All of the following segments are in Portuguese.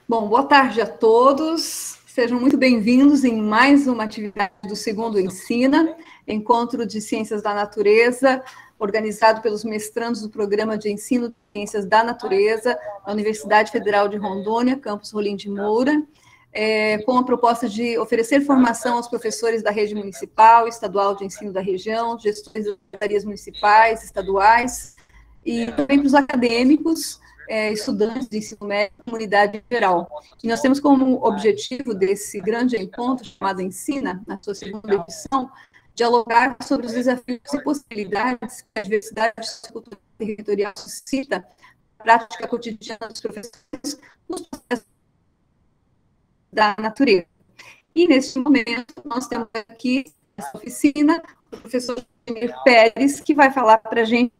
Bom, boa tarde a todos. Sejam muito bem-vindos em mais uma atividade do Segundo Ensina, Encontro de Ciências da Natureza, organizado pelos mestrandos do Programa de Ensino de Ciências da Natureza da Universidade Federal de Rondônia, campus Rolim de Moura, com a proposta de oferecer formação aos professores da rede municipal, estadual de ensino da região, gestores das secretarias municipais, estaduais, e também para os acadêmicos, estudantes de ensino médio, comunidade em geral. E nós temos como objetivo desse grande encontro, chamado Ensina, na sua segunda edição, dialogar sobre os desafios e possibilidades que a diversidade sociocultural e territorial suscita na prática cotidiana dos professores nos processos da natureza. E, neste momento, nós temos aqui, nessa oficina, o professor Josenir Pérez, que vai falar para a gente.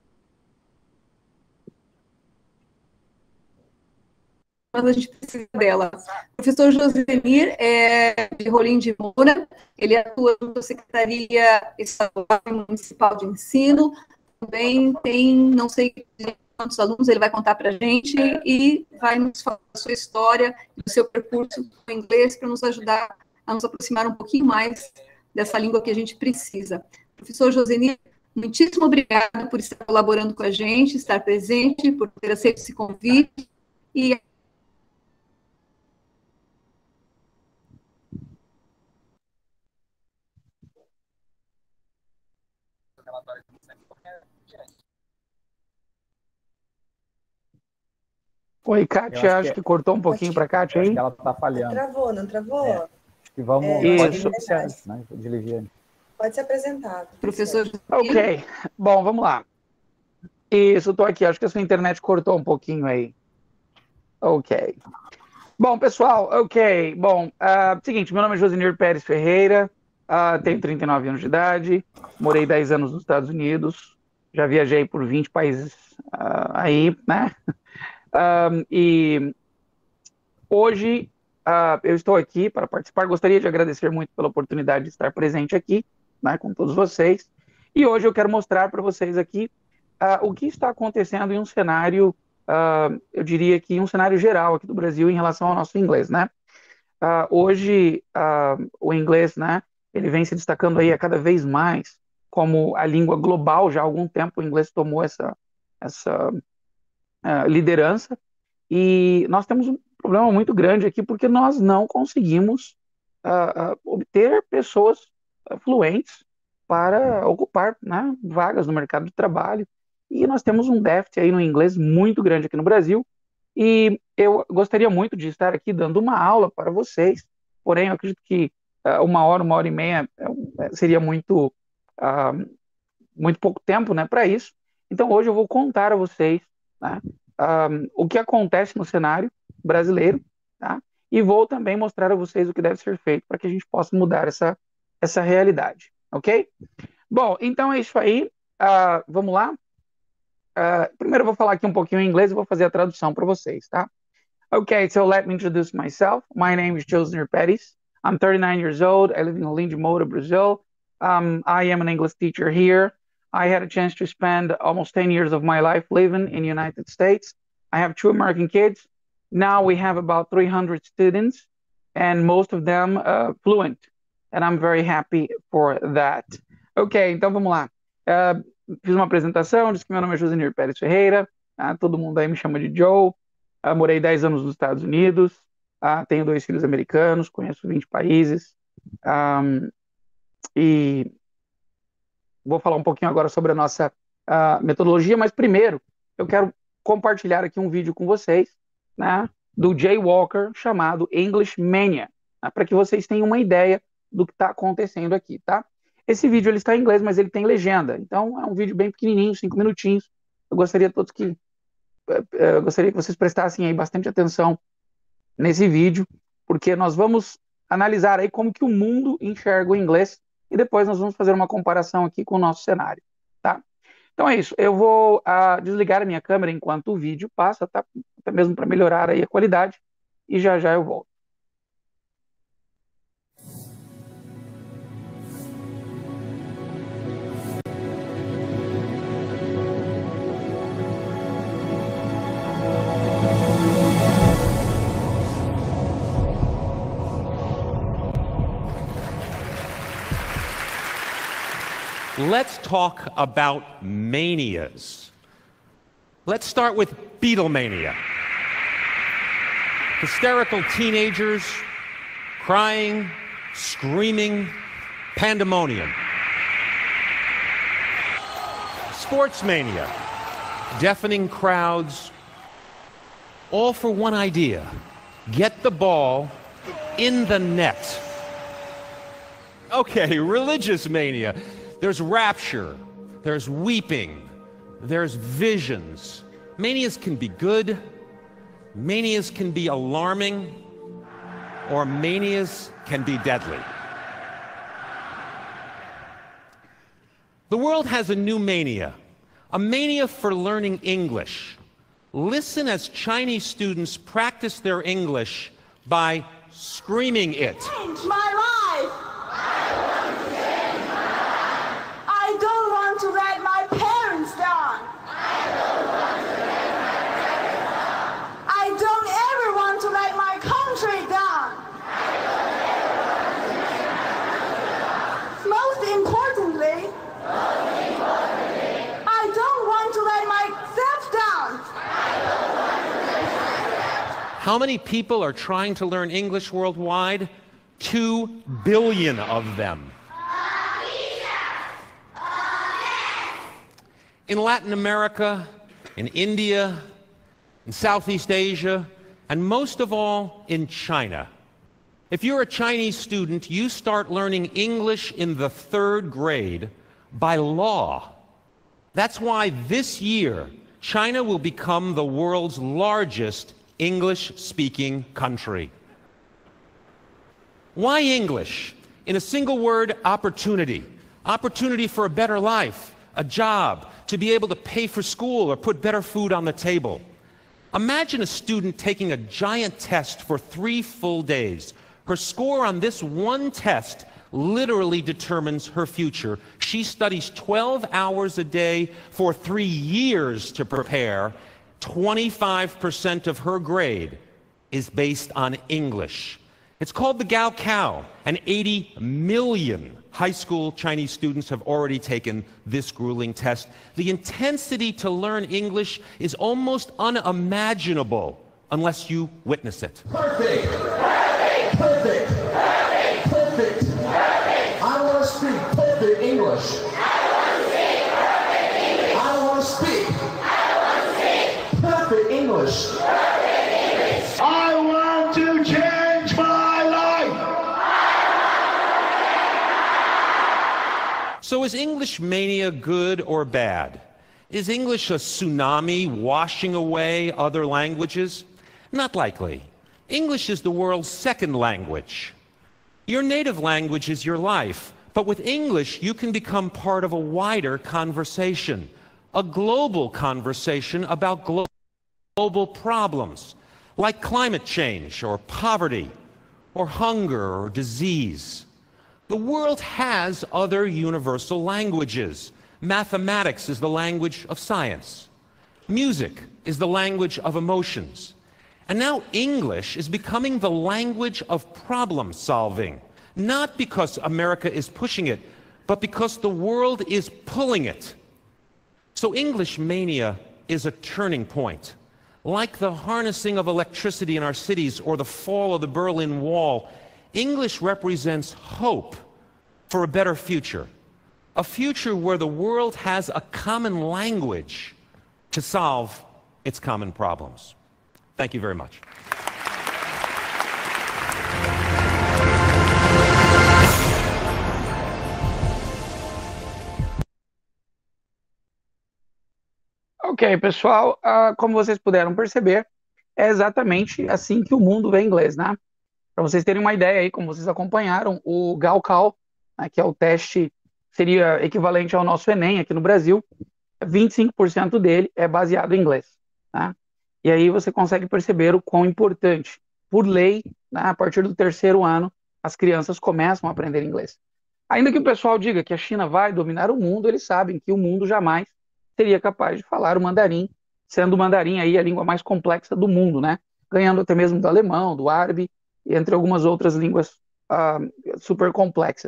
Mas a gente precisa dela. O professor Josenir é de Rolim de Moura, ele atua na Secretaria Estadual e Municipal de Ensino, também tem, não sei quantos alunos, ele vai contar para a gente e vai nos falar da sua história e do seu percurso em inglês para nos ajudar a nos aproximar um pouquinho mais dessa língua que a gente precisa. Professor Josenir, muitíssimo obrigado por estar colaborando com a gente, estar presente, por ter aceito esse convite e Oi, Kátia, acho que cortou um pouquinho para a Kátia aí. Acho que ela está falhando. Não travou? Acho que vamos... Pode iniciar, né, de Liviane. Pode ser apresentado. Professor... Ok, bom, vamos lá. Isso, estou aqui, acho que a sua internet cortou um pouquinho aí. Ok. Bom, pessoal, seguinte, meu nome é Josenir Pérez Ferreira, tenho 39 anos de idade, morei 10 anos nos Estados Unidos, já viajei por 20 países aí, né? E hoje eu estou aqui para participar. Gostaria de agradecer muito pela oportunidade de estar presente aqui, né, com todos vocês. E hoje eu quero mostrar para vocês aqui o que está acontecendo em um cenário, eu diria que em um cenário geral aqui do Brasil em relação ao nosso inglês, né? Hoje o inglês, né, ele vem se destacando aí a cada vez mais como a língua global. Já há algum tempo o inglês tomou essa liderança, e nós temos um problema muito grande aqui, porque nós não conseguimos obter pessoas fluentes para ocupar, né, vagas no mercado de trabalho, e nós temos um déficit aí no inglês muito grande aqui no Brasil, e eu gostaria muito de estar aqui dando uma aula para vocês, porém eu acredito que uma hora e meia seria muito pouco tempo, né, para isso. Então hoje eu vou contar a vocês, né, o que acontece no cenário brasileiro, tá? E vou também mostrar a vocês o que deve ser feito para que a gente possa mudar essa realidade, ok? Bom, então é isso aí, vamos lá. Primeiro eu vou falar aqui um pouquinho em inglês e vou fazer a tradução para vocês, tá? Okay, so let me introduce myself. My name is Josenir Pérez. I'm 39 years old. I live in Rolim de Moura, Brazil. I am an English teacher here. I had a chance to spend almost 10 years of my life living in the United States. I have 2 American kids. Now we have about 300 students, and most of them fluent. And I'm very happy for that. Ok, então vamos lá. Fiz uma apresentação, disse que meu nome é Josenir Pérez Ferreira. Todo mundo aí me chama de Joe. Morei 10 anos nos Estados Unidos. Tenho 2 filhos americanos, conheço 20 países. E vou falar um pouquinho agora sobre a nossa metodologia, mas primeiro eu quero compartilhar aqui um vídeo com vocês, né, do Jay Walker, chamado English Mania, né, para que vocês tenham uma ideia do que está acontecendo aqui, tá? Esse vídeo ele está em inglês, mas ele tem legenda, então é um vídeo bem pequenininho, 5 minutinhos. Eu gostaria que vocês prestassem aí bastante atenção nesse vídeo, porque nós vamos analisar aí como que o mundo enxerga o inglês, e depois nós vamos fazer uma comparação aqui com o nosso cenário, tá? Então é isso, eu vou desligar a minha câmera enquanto o vídeo passa, tá? Até mesmo para melhorar aí a qualidade, e já já eu volto. let's talk about manias. Let's start with Beatlemania. Hysterical teenagers, crying, screaming, pandemonium. Sports mania, deafening crowds, all for one idea: get the ball in the net. Okay, religious mania. There's rapture, there's weeping, there's visions. Manias can be good, manias can be alarming, or manias can be deadly. The world has a new mania, a mania for learning English. Listen as Chinese students practice their English by screaming it. Change my life. I don't want to let my parents down. I don't ever want to let my country down. Most importantly, I don't want to let myself down. How many people are trying to learn English worldwide? 2 billion of them. In Latin America, in India, in Southeast Asia, and most of all, in China. If you're a Chinese student, you start learning English in the 3rd grade by law. That's why this year, China will become the world's largest English-speaking country. Why English? In a single word, opportunity. Opportunity for a better life, a job, to be able to pay for school or put better food on the table. Imagine a student taking a giant test for 3 full days. Her score on this one test literally determines her future. She studies 12 hours a day for 3 years to prepare. 25% of her grade is based on English. It's called the Gaokao, and 80 million high school Chinese students have already taken this grueling test. The intensity to learn English is almost unimaginable unless you witness it. Perfect. Perfect. Perfect. Perfect. Perfect. Perfect. I want to speak perfect English. I want to speak perfect English. I want to change my life. So is English mania good or bad? Is English a tsunami washing away other languages? Not likely. English is the world's 2nd language. Your native language is your life, but with English you can become part of a wider conversation, a global conversation about global problems, like climate change or poverty or hunger or disease. The world has other universal languages. Mathematics is the language of science. Music is the language of emotions. And now English is becoming the language of problem solving, not because America is pushing it, but because the world is pulling it. So English mania is a turning point. Like the harnessing of electricity in our cities or the fall of the Berlin Wall, English represents hope for a better future. A future where the world has a common language to solve its common problems. Thank you very much. Ok, pessoal, como vocês puderam perceber, é exatamente assim que o mundo vê inglês, né? Para vocês terem uma ideia aí, como vocês acompanharam, o Gaokao, né, que é o teste, seria equivalente ao nosso Enem aqui no Brasil, 25% dele é baseado em inglês, né? E aí você consegue perceber o quão importante, por lei, né, a partir do 3º ano, as crianças começam a aprender inglês. Ainda que o pessoal diga que a China vai dominar o mundo, eles sabem que o mundo jamais seria capaz de falar o mandarim, sendo o mandarim aí a língua mais complexa do mundo, né? Ganhando até mesmo do alemão, do árabe, e entre algumas outras línguas super complexas.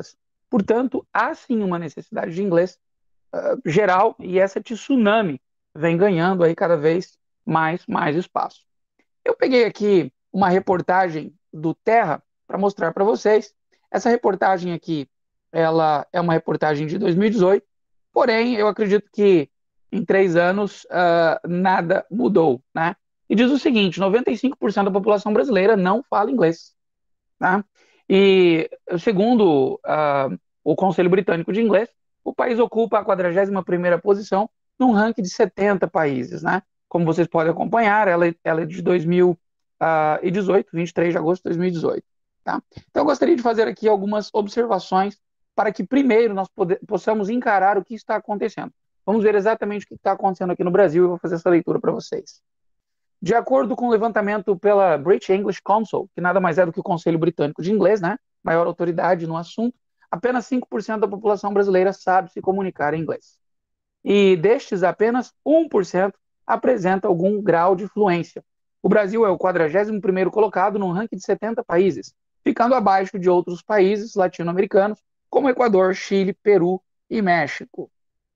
Portanto, há sim uma necessidade de inglês geral, e essa tsunami vem ganhando aí cada vez mais espaço. Eu peguei aqui uma reportagem do Terra para mostrar para vocês. Essa reportagem aqui, ela é uma reportagem de 2018, porém, eu acredito que em 3 anos nada mudou, né? E diz o seguinte: 95% da população brasileira não fala inglês, tá? E segundo o Conselho Britânico de Inglês, o país ocupa a 41ª posição num ranking de 70 países, né? Como vocês podem acompanhar, ela é de 2018, 23 de agosto de 2018. Tá? Então, eu gostaria de fazer aqui algumas observações para que, primeiro, nós possamos encarar o que está acontecendo. Vamos ver exatamente o que está acontecendo aqui no Brasil e eu vou fazer essa leitura para vocês. De acordo com o levantamento pela British English Council, que nada mais é do que o Conselho Britânico de Inglês, né? Maior autoridade no assunto, apenas 5% da população brasileira sabe se comunicar em inglês. E destes, apenas 1% apresenta algum grau de fluência. O Brasil é o 41º colocado no ranking de 70 países, ficando abaixo de outros países latino-americanos, como Equador, Chile, Peru e México.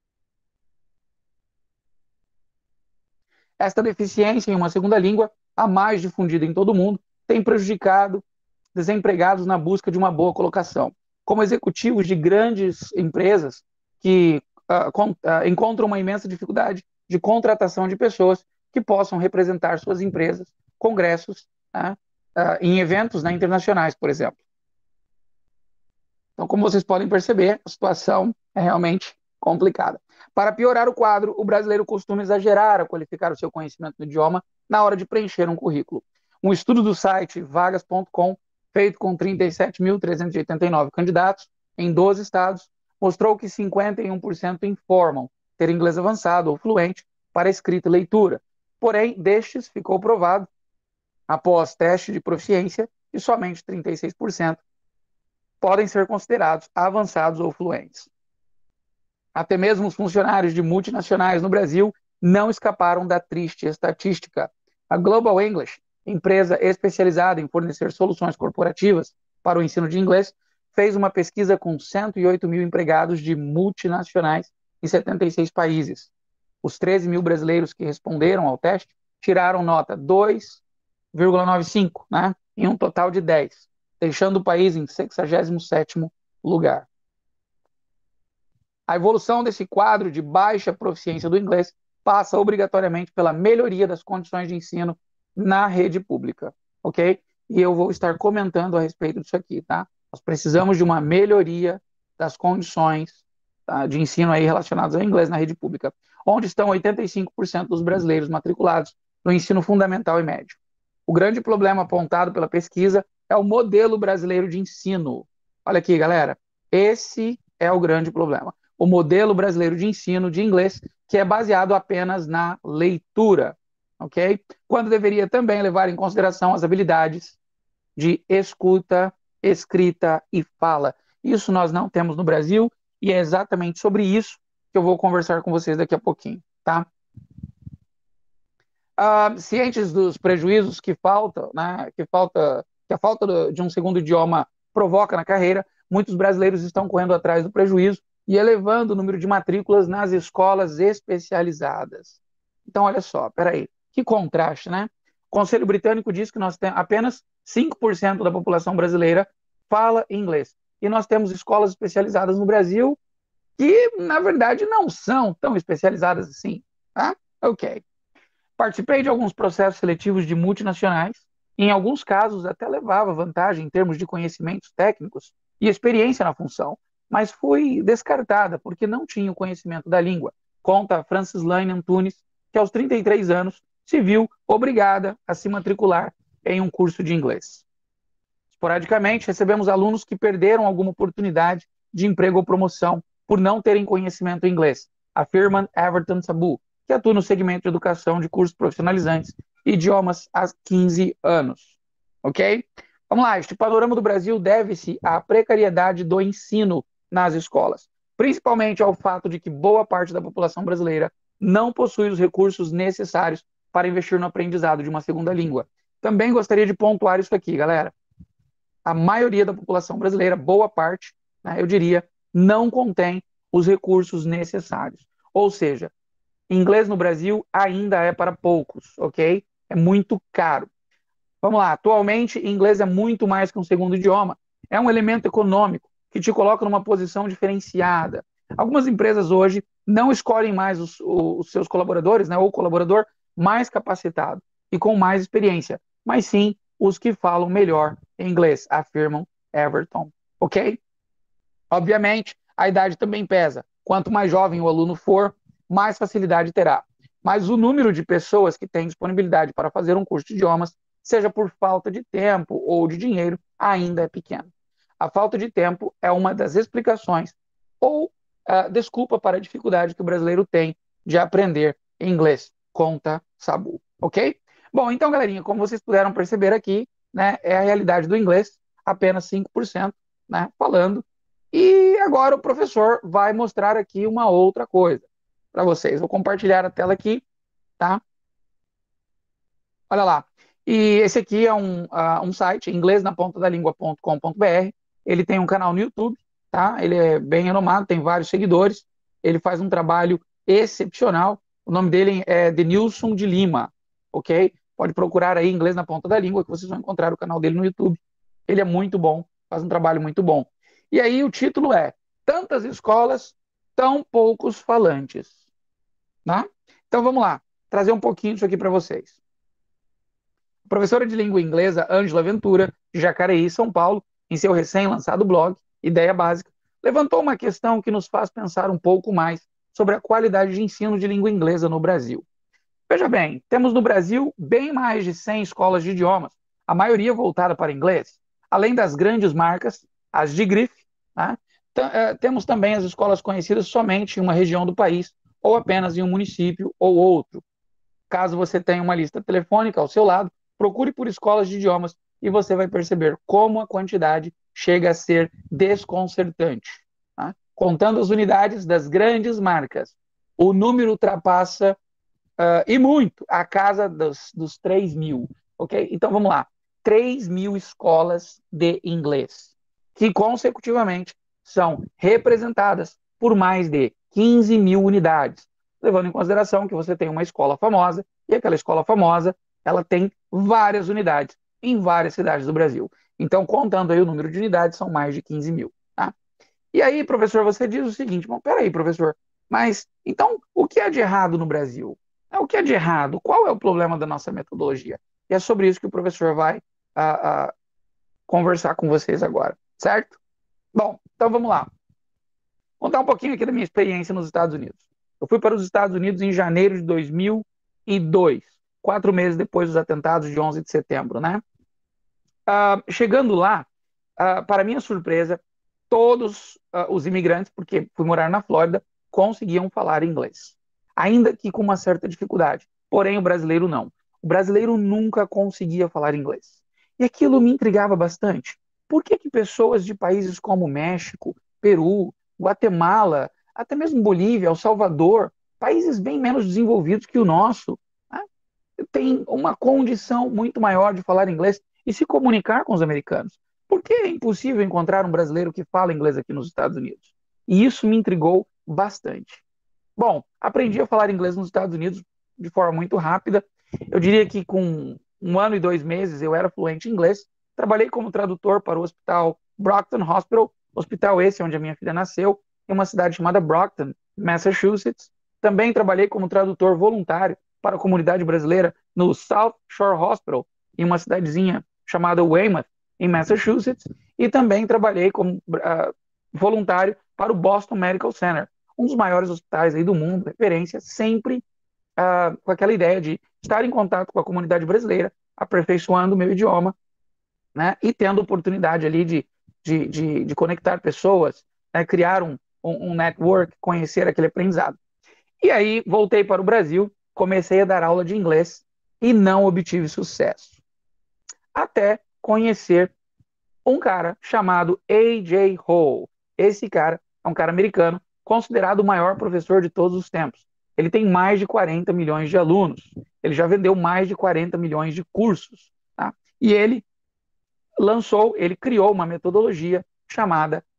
Esta deficiência em uma segunda língua, a mais difundida em todo o mundo, tem prejudicado desempregados na busca de uma boa colocação, como executivos de grandes empresas que encontram uma imensa dificuldade de contratação de pessoas que possam representar suas empresas, congressos, em eventos internacionais, por exemplo. Então, como vocês podem perceber, a situação é realmente complicada. Para piorar o quadro, o brasileiro costuma exagerar ao qualificar o seu conhecimento do idioma na hora de preencher um currículo. Um estudo do site vagas.com, feito com 37.389 candidatos em 12 estados, mostrou que 51% informam ter inglês avançado ou fluente para escrita e leitura. Porém, destes ficou provado, após teste de proficiência, que somente 36% podem ser considerados avançados ou fluentes. Até mesmo os funcionários de multinacionais no Brasil não escaparam da triste estatística. A Global English, empresa especializada em fornecer soluções corporativas para o ensino de inglês, fez uma pesquisa com 108 mil empregados de multinacionais em 76 países. Os 13 mil brasileiros que responderam ao teste tiraram nota 2,95, né, em um total de 10, deixando o país em 67º lugar. A evolução desse quadro de baixa proficiência do inglês passa obrigatoriamente pela melhoria das condições de ensino na rede pública, ok? E eu vou estar comentando a respeito disso aqui, tá? Nós precisamos de uma melhoria das condições, tá, de ensino aí relacionadas ao inglês na rede pública, onde estão 85% dos brasileiros matriculados no ensino fundamental e médio. O grande problema apontado pela pesquisa é o modelo brasileiro de ensino. Olha aqui, galera, esse é o grande problema. O modelo brasileiro de ensino de inglês, que é baseado apenas na leitura, ok? Quando deveria também levar em consideração as habilidades de escuta, escrita e fala. Isso nós não temos no Brasil e é exatamente sobre isso que eu vou conversar com vocês daqui a pouquinho, tá? Cientes dos prejuízos que falta, né, que a falta de um segundo idioma provoca na carreira, muitos brasileiros estão correndo atrás do prejuízo e elevando o número de matrículas nas escolas especializadas. Então, olha só, peraí, que contraste, né? O Conselho Britânico diz que nós temos apenas 5% da população brasileira fala inglês. E nós temos escolas especializadas no Brasil que, na verdade, não são tão especializadas assim, tá? Ok. Participei de alguns processos seletivos de multinacionais, e em alguns casos até levava vantagem em termos de conhecimentos técnicos e experiência na função, mas fui descartada porque não tinha o conhecimento da língua. Conta Francis Lane Antunes, que aos 33 anos se viu obrigada a se matricular em um curso de inglês. Esporadicamente, recebemos alunos que perderam alguma oportunidade de emprego ou promoção por não terem conhecimento em inglês, afirma Everton Sabu, que atua no segmento de educação de cursos profissionalizantes e idiomas há 15 anos. Ok? Vamos lá, este panorama do Brasil deve-se à precariedade do ensino nas escolas, principalmente ao fato de que boa parte da população brasileira não possui os recursos necessários para investir no aprendizado de uma segunda língua. Também gostaria de pontuar isso aqui, galera. A maioria da população brasileira, boa parte, né, eu diria, não contém os recursos necessários. Ou seja, inglês no Brasil ainda é para poucos, ok? É muito caro. Vamos lá, atualmente, inglês é muito mais que um segundo idioma. É um elemento econômico que te coloca numa posição diferenciada. Algumas empresas hoje não escolhem mais os seus colaboradores, né, ou o colaborador mais capacitado e com mais experiência, mas sim os que falam melhor inglês, afirmam Everton, ok? Obviamente, a idade também pesa. Quanto mais jovem o aluno for, mais facilidade terá. Mas o número de pessoas que têm disponibilidade para fazer um curso de idiomas, seja por falta de tempo ou de dinheiro, ainda é pequeno. A falta de tempo é uma das explicações ou desculpa para a dificuldade que o brasileiro tem de aprender inglês, conta Sabu, ok? Bom, então, galerinha, como vocês puderam perceber aqui, né, é a realidade do inglês, apenas 5%, né, falando. E agora o professor vai mostrar aqui uma outra coisa para vocês. Vou compartilhar a tela aqui, tá? Olha lá. E esse aqui é um site, inglesnapontadalingua.com.br. Ele tem um canal no YouTube, tá? Ele é bem renomado, tem vários seguidores. Ele faz um trabalho excepcional. O nome dele é Denilson de Lima, ok? Pode procurar aí Inglês na Ponta da Língua, que vocês vão encontrar o canal dele no YouTube. Ele é muito bom, faz um trabalho muito bom. E aí o título é Tantas Escolas, Tão Poucos Falantes. Tá? Então vamos lá, trazer um pouquinho disso aqui para vocês. A professora de língua inglesa Ângela Ventura, de Jacareí, São Paulo, em seu recém-lançado blog, Ideia Básica, levantou uma questão que nos faz pensar um pouco mais sobre a qualidade de ensino de língua inglesa no Brasil. Veja bem, temos no Brasil bem mais de 100 escolas de idiomas, a maioria voltada para inglês, além das grandes marcas, as de grife, né? Temos também as escolas conhecidas somente em uma região do país, ou apenas em um município ou outro. Caso você tenha uma lista telefônica ao seu lado, procure por escolas de idiomas e você vai perceber como a quantidade chega a ser desconcertante. Tá? Contando as unidades das grandes marcas, o número ultrapassa e muito a casa dos 3.000. Okay? Então vamos lá. 3.000 escolas de inglês, que consecutivamente são representadas por mais de 15.000 unidades, levando em consideração que você tem uma escola famosa, e aquela escola famosa, ela tem várias unidades em várias cidades do Brasil. Então, contando aí o número de unidades, são mais de 15.000. Tá? E aí, professor, você diz o seguinte, bom, peraí, professor, mas então o que é de errado no Brasil? O que é de errado? Qual é o problema da nossa metodologia? E é sobre isso que o professor vai conversar com vocês agora, certo? Bom, então vamos lá. Vou contar um pouquinho aqui da minha experiência nos Estados Unidos. Eu fui para os Estados Unidos em janeiro de 2002, 4 meses depois dos atentados de 11 de setembro, né? Chegando lá, para minha surpresa, todos os imigrantes, porque fui morar na Flórida, conseguiam falar inglês. Ainda que com uma certa dificuldade. Porém, o brasileiro não. O brasileiro nunca conseguia falar inglês. E aquilo me intrigava bastante. Por que pessoas de países como México, Peru, Guatemala, até mesmo Bolívia, El Salvador, países bem menos desenvolvidos que o nosso, né, têm uma condição muito maior de falar inglês e se comunicar com os americanos? Por que é impossível encontrar um brasileiro que fala inglês aqui nos Estados Unidos? E isso me intrigou bastante. Bom, aprendi a falar inglês nos Estados Unidos de forma muito rápida. Eu diria que com 1 ano e 2 meses eu era fluente em inglês. Trabalhei como tradutor para o Hospital Brockton Hospital, hospital esse onde a minha filha nasceu, em uma cidade chamada Brockton, Massachusetts. Também trabalhei como tradutor voluntário para a comunidade brasileira no South Shore Hospital, em uma cidadezinha chamada Weymouth, em Massachusetts. E também trabalhei como voluntário para o Boston Medical Center, um dos maiores hospitais aí do mundo, referência, sempre com aquela ideia de estar em contato com a comunidade brasileira, aperfeiçoando o meu idioma, né, e tendo oportunidade ali de conectar pessoas, né, criar um network, conhecer aquele aprendizado. E aí voltei para o Brasil, comecei a dar aula de inglês e não obtive sucesso. Até conhecer um cara chamado A.J. Hall. Esse cara é um cara americano, considerado o maior professor de todos os tempos. Ele tem mais de 40 milhões de alunos. Ele já vendeu mais de 40 milhões de cursos. Tá? E ele criou uma metodologia chamada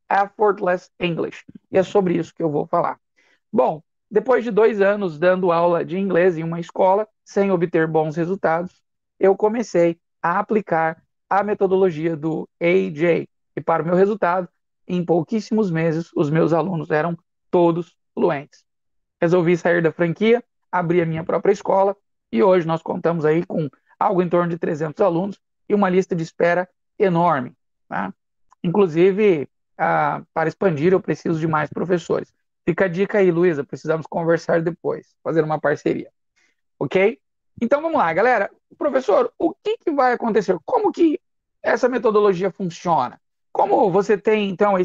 Effortless English. E é sobre isso que eu vou falar. Bom, depois de 2 anos dando aula de inglês em uma escola, sem obter bons resultados, eu comecei a aplicar a metodologia do AJ. E para o meu resultado, em pouquíssimos meses, os meus alunos eram todos fluentes. Resolvi sair da franquia, abrir a minha própria escola e hoje nós contamos aí com algo em torno de 300 alunos e uma lista de espera enorme. Tá? Inclusive, para expandir, eu preciso de mais professores. Fica a dica aí, Luísa, precisamos conversar depois, fazer uma parceria. Ok? Então vamos lá, galera. Professor, o que vai acontecer? Como que essa metodologia funciona? Como você tem, então,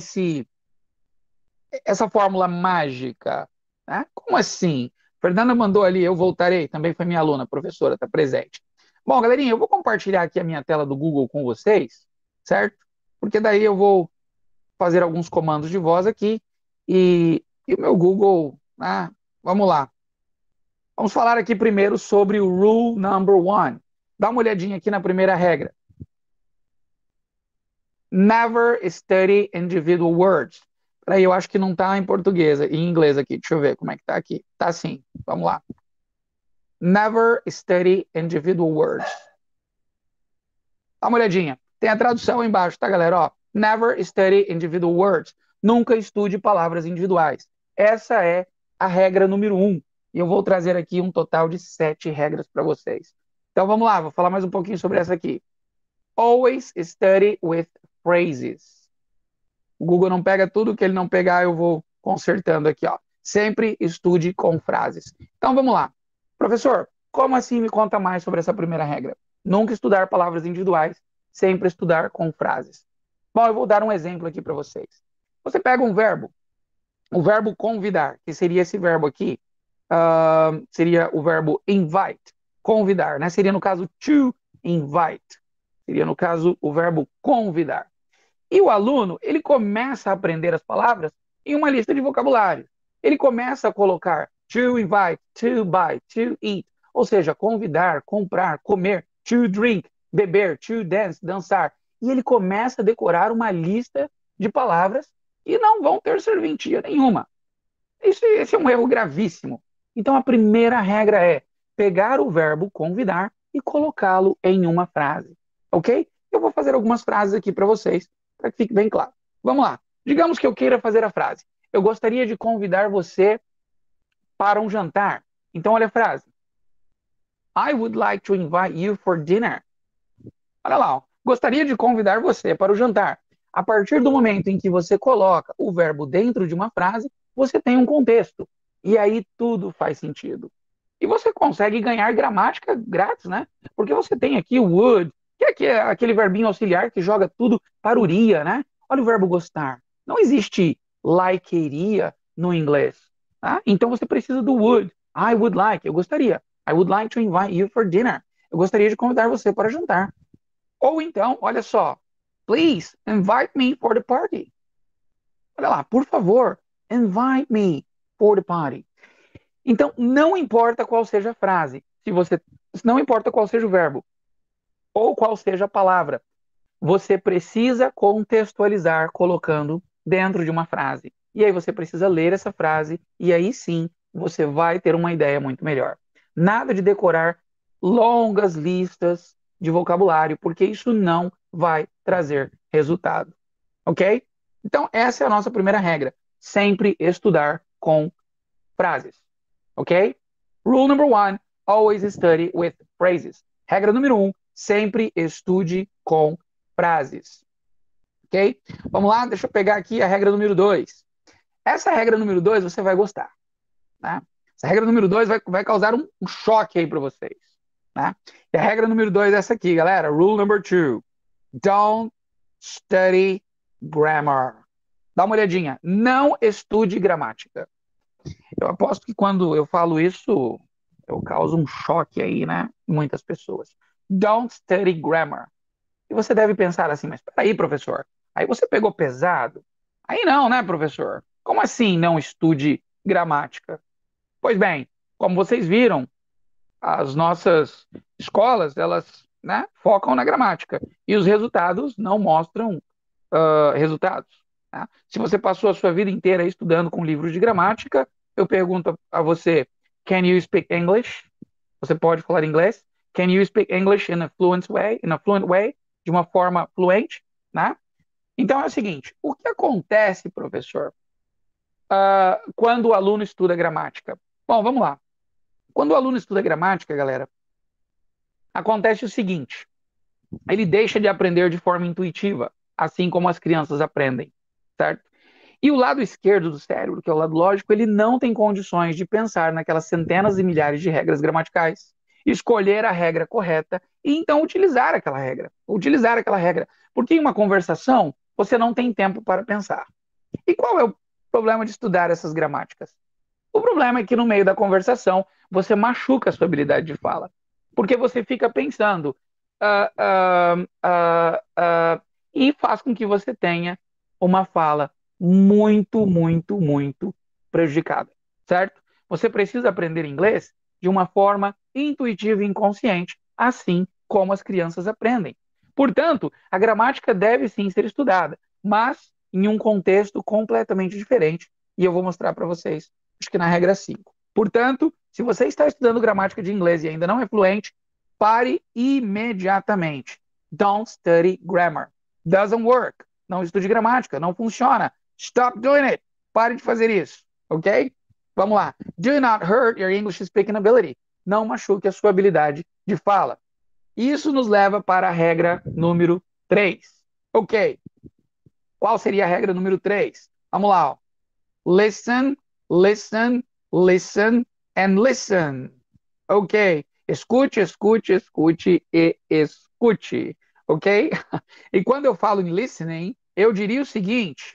essa fórmula mágica? Né? Como assim? Fernanda mandou ali, eu voltarei, também foi minha aluna, professora, está presente. Bom, galerinha, eu vou compartilhar aqui a minha tela do Google com vocês, certo? Porque daí eu vou fazer alguns comandos de voz aqui e o meu Google, vamos lá. Vamos falar aqui primeiro sobre o rule number 1. Dá uma olhadinha aqui na primeira regra. Never study individual words. Peraí, eu acho que não está em português, em inglês aqui. Deixa eu ver como é que está aqui. Tá sim, vamos lá. Never study individual words. Dá uma olhadinha. Tem a tradução aí embaixo, tá, galera? Ó, never study individual words. Nunca estude palavras individuais. Essa é a regra número 1. E eu vou trazer aqui um total de 7 regras para vocês. Então vamos lá, vou falar mais um pouquinho sobre essa aqui. Always study with phrases. O Google não pega tudo, que ele não pegar, eu vou consertando aqui, ó. Sempre estude com frases. Então vamos lá. Professor, como assim me conta mais sobre essa primeira regra? Nunca estudar palavras individuais, sempre estudar com frases. Bom, eu vou dar um exemplo aqui para vocês. Você pega um verbo, o verbo convidar, que seria esse verbo aqui, seria o verbo invite, convidar, né? Seria no caso to invite. Seria no caso o verbo convidar. E o aluno, ele começa a aprender as palavras em uma lista de vocabulário. Ele começa a colocar to invite, to buy, to eat, ou seja, convidar, comprar, comer, to drink, beber, to dance, dançar. E ele começa a decorar uma lista de palavras que não vão ter serventia nenhuma. Esse é um erro gravíssimo. Então a primeira regra é pegar o verbo convidar e colocá-lo em uma frase. Ok? Eu vou fazer algumas frases aqui para vocês, para que fique bem claro. Vamos lá. Digamos que eu queira fazer a frase. Eu gostaria de convidar você para um jantar. Então olha a frase. I would like to invite you for dinner. Olha lá. Ó. Gostaria de convidar você para o jantar. A partir do momento em que você coloca o verbo dentro de uma frase, você tem um contexto. E aí tudo faz sentido. E você consegue ganhar gramática grátis, né? Porque você tem aqui o would, que é aquele verbinho auxiliar que joga tudo para uria, né? Olha o verbo gostar. Não existe likeria no inglês. Tá? Então você precisa do would. I would like, eu gostaria. I would like to invite you for dinner. Eu gostaria de convidar você para jantar. Ou então, olha só. Please invite me for the party. Olha lá, por favor, invite me for the party. Então, não importa qual seja a frase, não importa qual seja o verbo, ou qual seja a palavra, você precisa contextualizar colocando dentro de uma frase. E aí você precisa ler essa frase, e aí sim você vai ter uma ideia muito melhor. Nada de decorar longas listas de vocabulário, porque isso não vai trazer resultado. Ok? Então, essa é a nossa primeira regra. Sempre estudar com frases. Ok? Rule number 1, always study with phrases. Regra número 1, sempre estude com frases. Ok? Vamos lá, deixa eu pegar aqui a regra número 2. Essa regra número 2 você vai gostar. Né? Essa regra número 2 vai causar um choque aí para vocês. Né? E a regra número 2 é essa aqui, galera. Rule number 2. Don't study grammar. Dá uma olhadinha. Não estude gramática. Eu aposto que quando eu falo isso, eu causo um choque aí, né? Em muitas pessoas. Don't study grammar. E você deve pensar assim, mas peraí, professor, aí você pegou pesado? Aí não, né, professor? Como assim não estude gramática? Pois bem, como vocês viram, as nossas escolas, elas, né, focam na gramática. E os resultados não mostram resultados. tá? Se você passou a sua vida inteira estudando com livros de gramática, eu pergunto a você, can you speak English? Você pode falar inglês? Can you speak English in a fluent way, de uma forma fluente, né? Então é o seguinte, o que acontece, professor, quando o aluno estuda gramática? Bom, vamos lá. Quando o aluno estuda gramática, galera, acontece o seguinte, ele deixa de aprender de forma intuitiva, assim como as crianças aprendem, certo? E o lado esquerdo do cérebro, que é o lado lógico, ele não tem condições de pensar naquelas centenas e milhares de regras gramaticais, escolher a regra correta e então utilizar aquela regra. Utilizar aquela regra. Porque em uma conversação, você não tem tempo para pensar. E qual é o problema de estudar essas gramáticas? O problema é que no meio da conversação, você machuca a sua habilidade de fala. Porque você fica pensando e faz com que você tenha uma fala muito, muito, muito prejudicada, certo? Você precisa aprender inglês de uma forma intuitiva e inconsciente, assim como as crianças aprendem. Portanto, a gramática deve sim ser estudada, mas em um contexto completamente diferente, e eu vou mostrar para vocês, acho que na regra 5. Portanto, se você está estudando gramática de inglês e ainda não é fluente, pare imediatamente. Don't study grammar. Doesn't work. Não estude gramática, não funciona. Stop doing it. Pare de fazer isso, ok? Vamos lá. Do not hurt your English speaking ability. Não machuque a sua habilidade de fala. Isso nos leva para a regra número 3. Ok. Qual seria a regra número 3? Vamos lá. Ó. Listen, listen, listen and listen. Ok. Escute, escute, escute e escute. Ok? E quando eu falo em listening, eu diria o seguinte.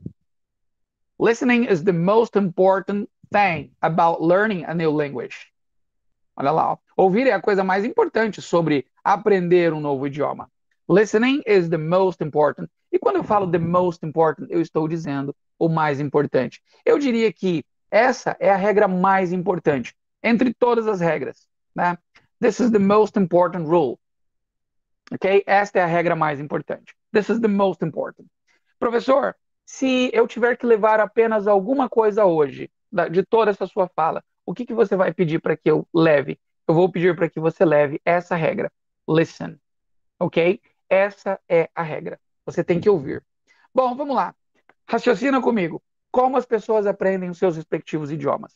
Listening is the most important thing about learning a new language. Olha lá, ó. Ouvir é a coisa mais importante sobre aprender um novo idioma. Listening is the most important. E quando eu falo the most important, eu estou dizendo o mais importante. Eu diria que essa é a regra mais importante entre todas as regras, né? This is the most important rule. Ok? Esta é a regra mais importante. This is the most important. Professor, se eu tiver que levar apenas alguma coisa hoje, de toda essa sua fala, o que você vai pedir para que eu leve? Eu vou pedir para que você leve essa regra. Listen. Ok? Essa é a regra. Você tem que ouvir. Bom, vamos lá. Raciocina comigo. Como as pessoas aprendem os seus respectivos idiomas?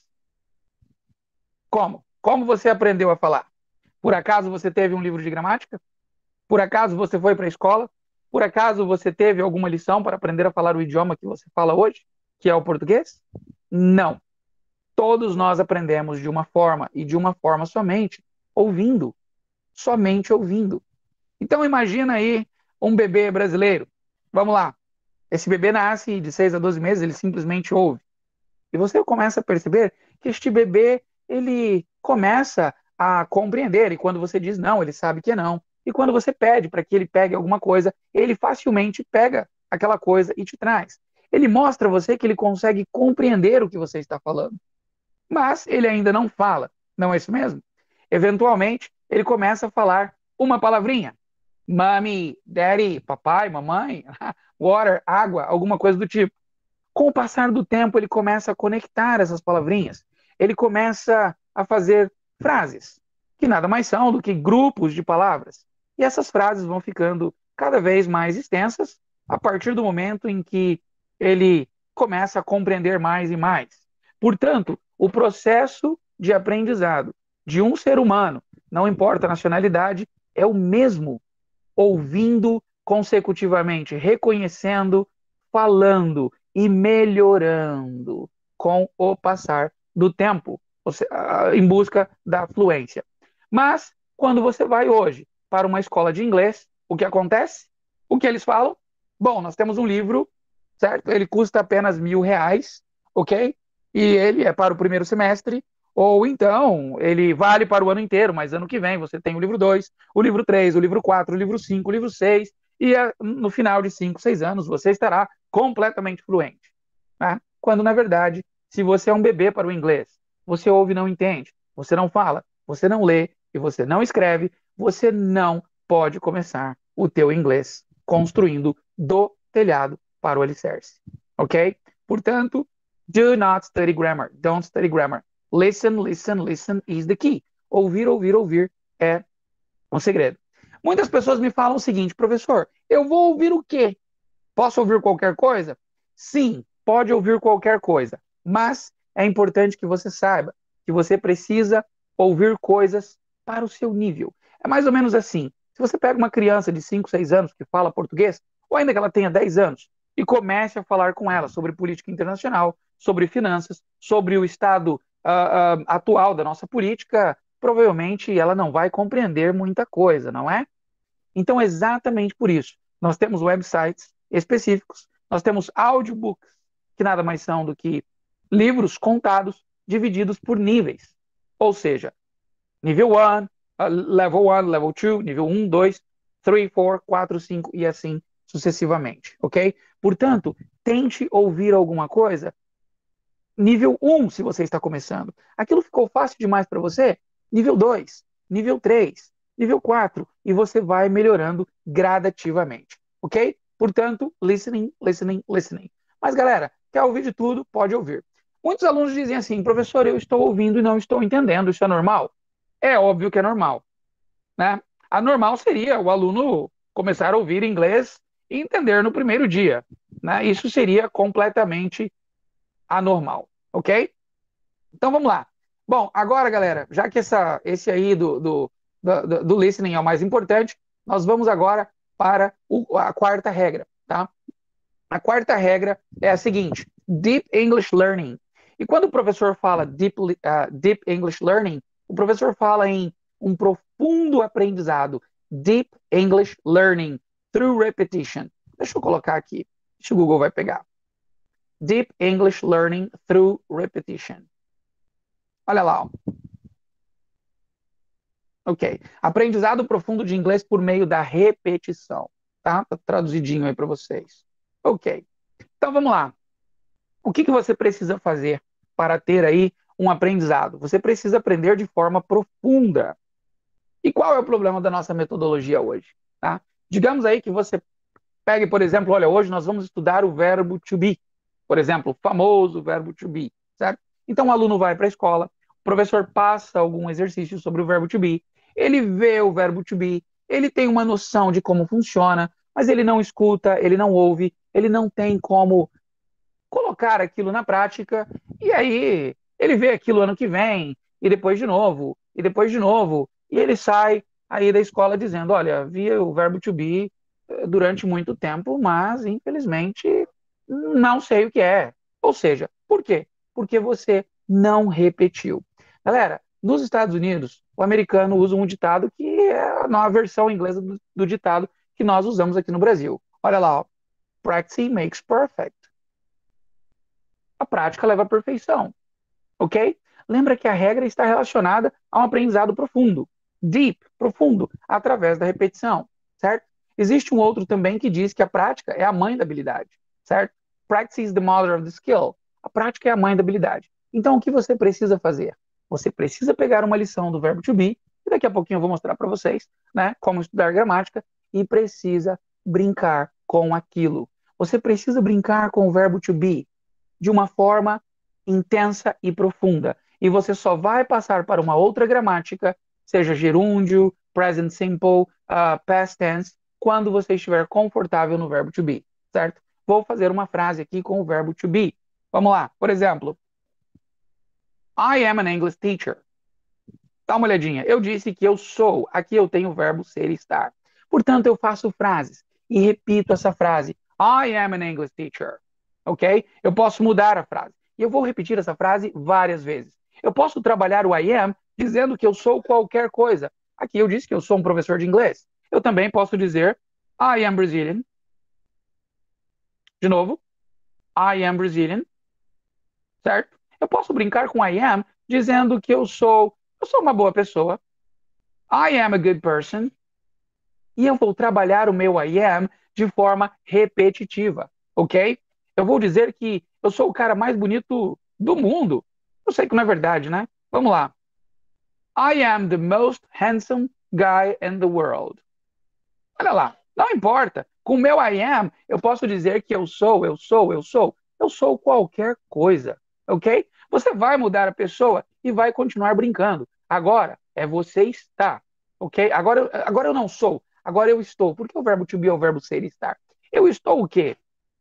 Como? Como você aprendeu a falar? Por acaso você teve um livro de gramática? Por acaso você foi para a escola? Por acaso você teve alguma lição para aprender a falar o idioma que você fala hoje, que é o português? Não. Todos nós aprendemos de uma forma, e de uma forma somente ouvindo. Somente ouvindo. Então imagina aí um bebê brasileiro. Vamos lá. Esse bebê nasce de 6 a 12 meses, ele simplesmente ouve. E você começa a perceber que este bebê, ele começa a compreender. E quando você diz não, ele sabe que é não. E quando você pede para que ele pegue alguma coisa, ele facilmente pega aquela coisa e te traz. Ele mostra a você que ele consegue compreender o que você está falando. Mas ele ainda não fala, não é isso mesmo? Eventualmente, ele começa a falar uma palavrinha. Mami, daddy, papai, mamãe, water, água, alguma coisa do tipo. Com o passar do tempo, ele começa a conectar essas palavrinhas. Ele começa a fazer frases, que nada mais são do que grupos de palavras. E essas frases vão ficando cada vez mais extensas a partir do momento em que ele começa a compreender mais e mais. Portanto, o processo de aprendizado de um ser humano, não importa a nacionalidade, é o mesmo, ouvindo consecutivamente, reconhecendo, falando e melhorando com o passar do tempo, em busca da fluência. Mas, quando você vai hoje para uma escola de inglês, o que acontece? O que eles falam? Bom, nós temos um livro, certo? Ele custa apenas R$1.000, ok? E ele é para o primeiro semestre, ou então ele vale para o ano inteiro, mas ano que vem você tem o livro 2, o livro 3, o livro 4, o livro 5, o livro 6, e no final de 5, 6 anos você estará completamente fluente. Né? Quando, na verdade, se você é um bebê para o inglês, você ouve e não entende, você não fala, você não lê e você não escreve, você não pode começar o teu inglês construindo do telhado para o alicerce, ok? Portanto, do not study grammar, don't study grammar. Listen, listen, listen is the key. Ouvir, ouvir, ouvir é o segredo. Muitas pessoas me falam o seguinte, professor, eu vou ouvir o quê? Posso ouvir qualquer coisa? Sim, pode ouvir qualquer coisa, mas é importante que você saiba que você precisa ouvir coisas para o seu nível. É mais ou menos assim. Se você pega uma criança de 5, 6 anos que fala português, ou ainda que ela tenha 10 anos, e comece a falar com ela sobre política internacional, sobre finanças, sobre o estado atual da nossa política, provavelmente ela não vai compreender muita coisa, não é? Então, exatamente por isso, nós temos websites específicos, nós temos audiobooks, que nada mais são do que livros contados, divididos por níveis. Ou seja, nível 1, level 1, level 2, nível 1, 2, 3, 4, 4, 5 e assim sucessivamente, ok? Portanto, tente ouvir alguma coisa nível 1, se você está começando. Aquilo ficou fácil demais para você? Nível 2, nível 3, nível 4, e você vai melhorando gradativamente, ok? Portanto, listening, listening, listening. Mas, galera, quer ouvir de tudo? Pode ouvir. Muitos alunos dizem assim, professor, eu estou ouvindo e não estou entendendo, isso é normal? É óbvio que é normal, né? A normal seria o aluno começar a ouvir inglês e entender no primeiro dia, né? Isso seria completamente anormal, ok? Então vamos lá. Bom, agora, galera, já que esse aí do listening é o mais importante, nós vamos agora para a quarta regra, tá? A quarta regra é a seguinte: Deep English Learning. E quando o professor fala Deep English Learning, o professor fala em um profundo aprendizado. Deep English Learning through repetition. Deixa eu colocar aqui. Deixa o Google vai pegar. Deep English Learning through repetition. Olha lá. Ó. Ok. Aprendizado profundo de inglês por meio da repetição. Tá? Tá traduzidinho aí para vocês. Ok. Então vamos lá. O que você precisa fazer para ter aí um aprendizado? Você precisa aprender de forma profunda. E qual é o problema da nossa metodologia hoje? Tá? Digamos aí que você pegue, por exemplo, olha, hoje nós vamos estudar o verbo to be. Por exemplo, o famoso verbo to be, certo? Então o aluno vai para a escola, o professor passa algum exercício sobre o verbo to be, ele vê o verbo to be, ele tem uma noção de como funciona, mas ele não escuta, ele não ouve, ele não tem como colocar aquilo na prática, e aí ele vê aquilo ano que vem, e depois de novo, e depois de novo, e ele sai aí da escola dizendo, olha, vi o verbo to be durante muito tempo, mas infelizmente não sei o que é. Ou seja, por quê? Porque você não repetiu. Galera, nos Estados Unidos, o americano usa um ditado que é a nova versão inglesa do ditado que nós usamos aqui no Brasil. Olha lá, ó. Practice makes perfect. A prática leva à perfeição, ok? Lembra que a regra está relacionada a um aprendizado profundo, deep, profundo, através da repetição, certo? Existe um outro também que diz que a prática é a mãe da habilidade, certo? Practice is the mother of the skill. A prática é a mãe da habilidade. Então, o que você precisa fazer? Você precisa pegar uma lição do verbo to be, e daqui a pouquinho eu vou mostrar para vocês, né, como estudar gramática, e precisa brincar com aquilo. Você precisa brincar com o verbo to be de uma forma intensa e profunda. E você só vai passar para uma outra gramática, seja gerúndio, present simple, past tense, quando você estiver confortável no verbo to be, certo? Vou fazer uma frase aqui com o verbo to be. Vamos lá. Por exemplo, I am an English teacher. Dá uma olhadinha. Eu disse que eu sou. Aqui eu tenho o verbo ser e estar. Portanto, eu faço frases e repito essa frase. I am an English teacher. Ok? Eu posso mudar a frase. E eu vou repetir essa frase várias vezes. Eu posso trabalhar o I am dizendo que eu sou qualquer coisa. Aqui eu disse que eu sou um professor de inglês. Eu também posso dizer I am Brazilian. De novo. I am Brazilian. Certo? Eu posso brincar com I am dizendo que eu sou uma boa pessoa. I am a good person. E eu vou trabalhar o meu I am de forma repetitiva. Ok? Eu vou dizer que eu sou o cara mais bonito do mundo. Eu sei que não é verdade, né? Vamos lá. I am the most handsome guy in the world. Olha lá, não importa Com o meu I am, eu posso dizer que eu sou. Eu sou qualquer coisa, ok? Você vai mudar a pessoa e vai continuar brincando. Agora, é você está, ok? Agora eu não sou, agora eu estou. Por que o verbo to be é o verbo ser e estar? Eu estou o quê?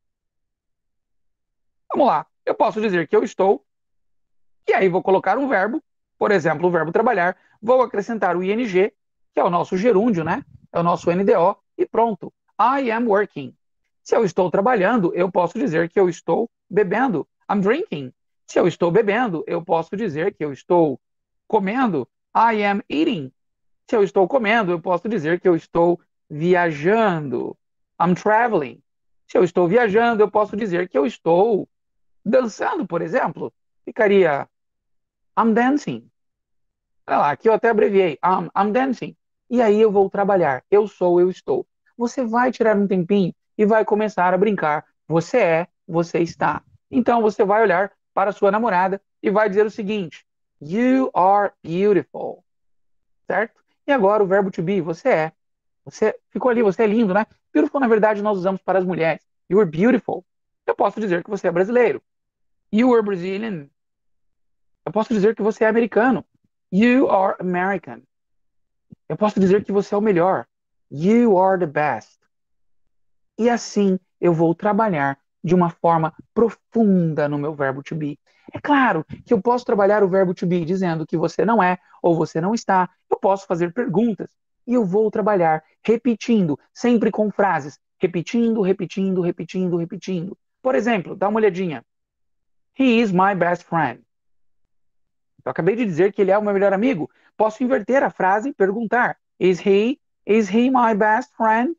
Vamos lá. Eu posso dizer que eu estou, e aí vou colocar um verbo, por exemplo, o verbo trabalhar, vou acrescentar o ing, que é o nosso gerúndio, né? É o nosso NDO, e pronto. I am working. Se eu estou trabalhando, eu posso dizer que eu estou bebendo. I'm drinking. Se eu estou bebendo, eu posso dizer que eu estou comendo. I am eating. Se eu estou comendo, eu posso dizer que eu estou viajando. I'm traveling. Se eu estou viajando, eu posso dizer que eu estou dançando, por exemplo. Ficaria I'm dancing. Olha lá, aqui eu até abreviei. I'm dancing. E aí eu vou trabalhar. Eu sou, eu estou. Você vai tirar um tempinho e vai começar a brincar. Você é, você está. Então você vai olhar para a sua namorada e vai dizer o seguinte: You are beautiful. Certo? E agora o verbo to be, você é. Você ficou ali, você é lindo, né? Beautiful, na verdade, nós usamos para as mulheres. You are beautiful. Eu posso dizer que você é brasileiro. You are Brazilian. Eu posso dizer que você é americano. You are American. Eu posso dizer que você é o melhor. You are the best. E assim eu vou trabalhar de uma forma profunda no meu verbo to be. É claro que eu posso trabalhar o verbo to be dizendo que você não é ou você não está. Eu posso fazer perguntas. E eu vou trabalhar repetindo, sempre com frases. Repetindo, repetindo, repetindo, repetindo. Por exemplo, dá uma olhadinha. He is my best friend. Eu acabei de dizer que ele é o meu melhor amigo. Posso inverter a frase e perguntar: Is he my best friend?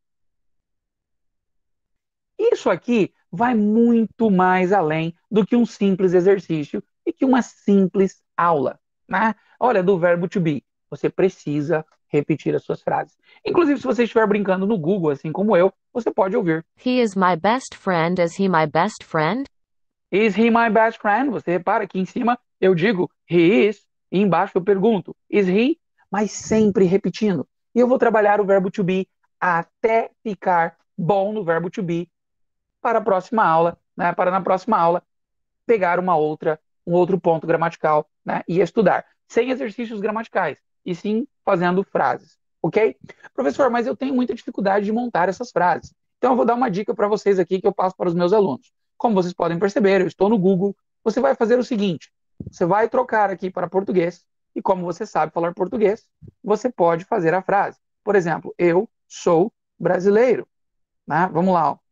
Isso aqui vai muito mais além do que um simples exercício e que uma simples aula, né? Olha, do verbo to be. Você precisa repetir as suas frases. Inclusive, se você estiver brincando no Google, assim como eu, você pode ouvir. He is my best friend. Is he my best friend? Is he my best friend? Você repara que em cima eu digo he is, e embaixo eu pergunto is he, mas sempre repetindo. E eu vou trabalhar o verbo to be até ficar bom no verbo to be para a próxima aula, né? Para na próxima aula pegar um outro ponto gramatical, né? E estudar. Sem exercícios gramaticais, e sim fazendo frases, ok? Professor, mas eu tenho muita dificuldade de montar essas frases. Então eu vou dar uma dica para vocês aqui que eu passo para os meus alunos. Como vocês podem perceber, eu estou no Google. Você vai fazer o seguinte: você vai trocar aqui para português, e como você sabe falar português, você pode fazer a frase. Por exemplo, eu sou brasileiro. Né? Vamos lá. Ó.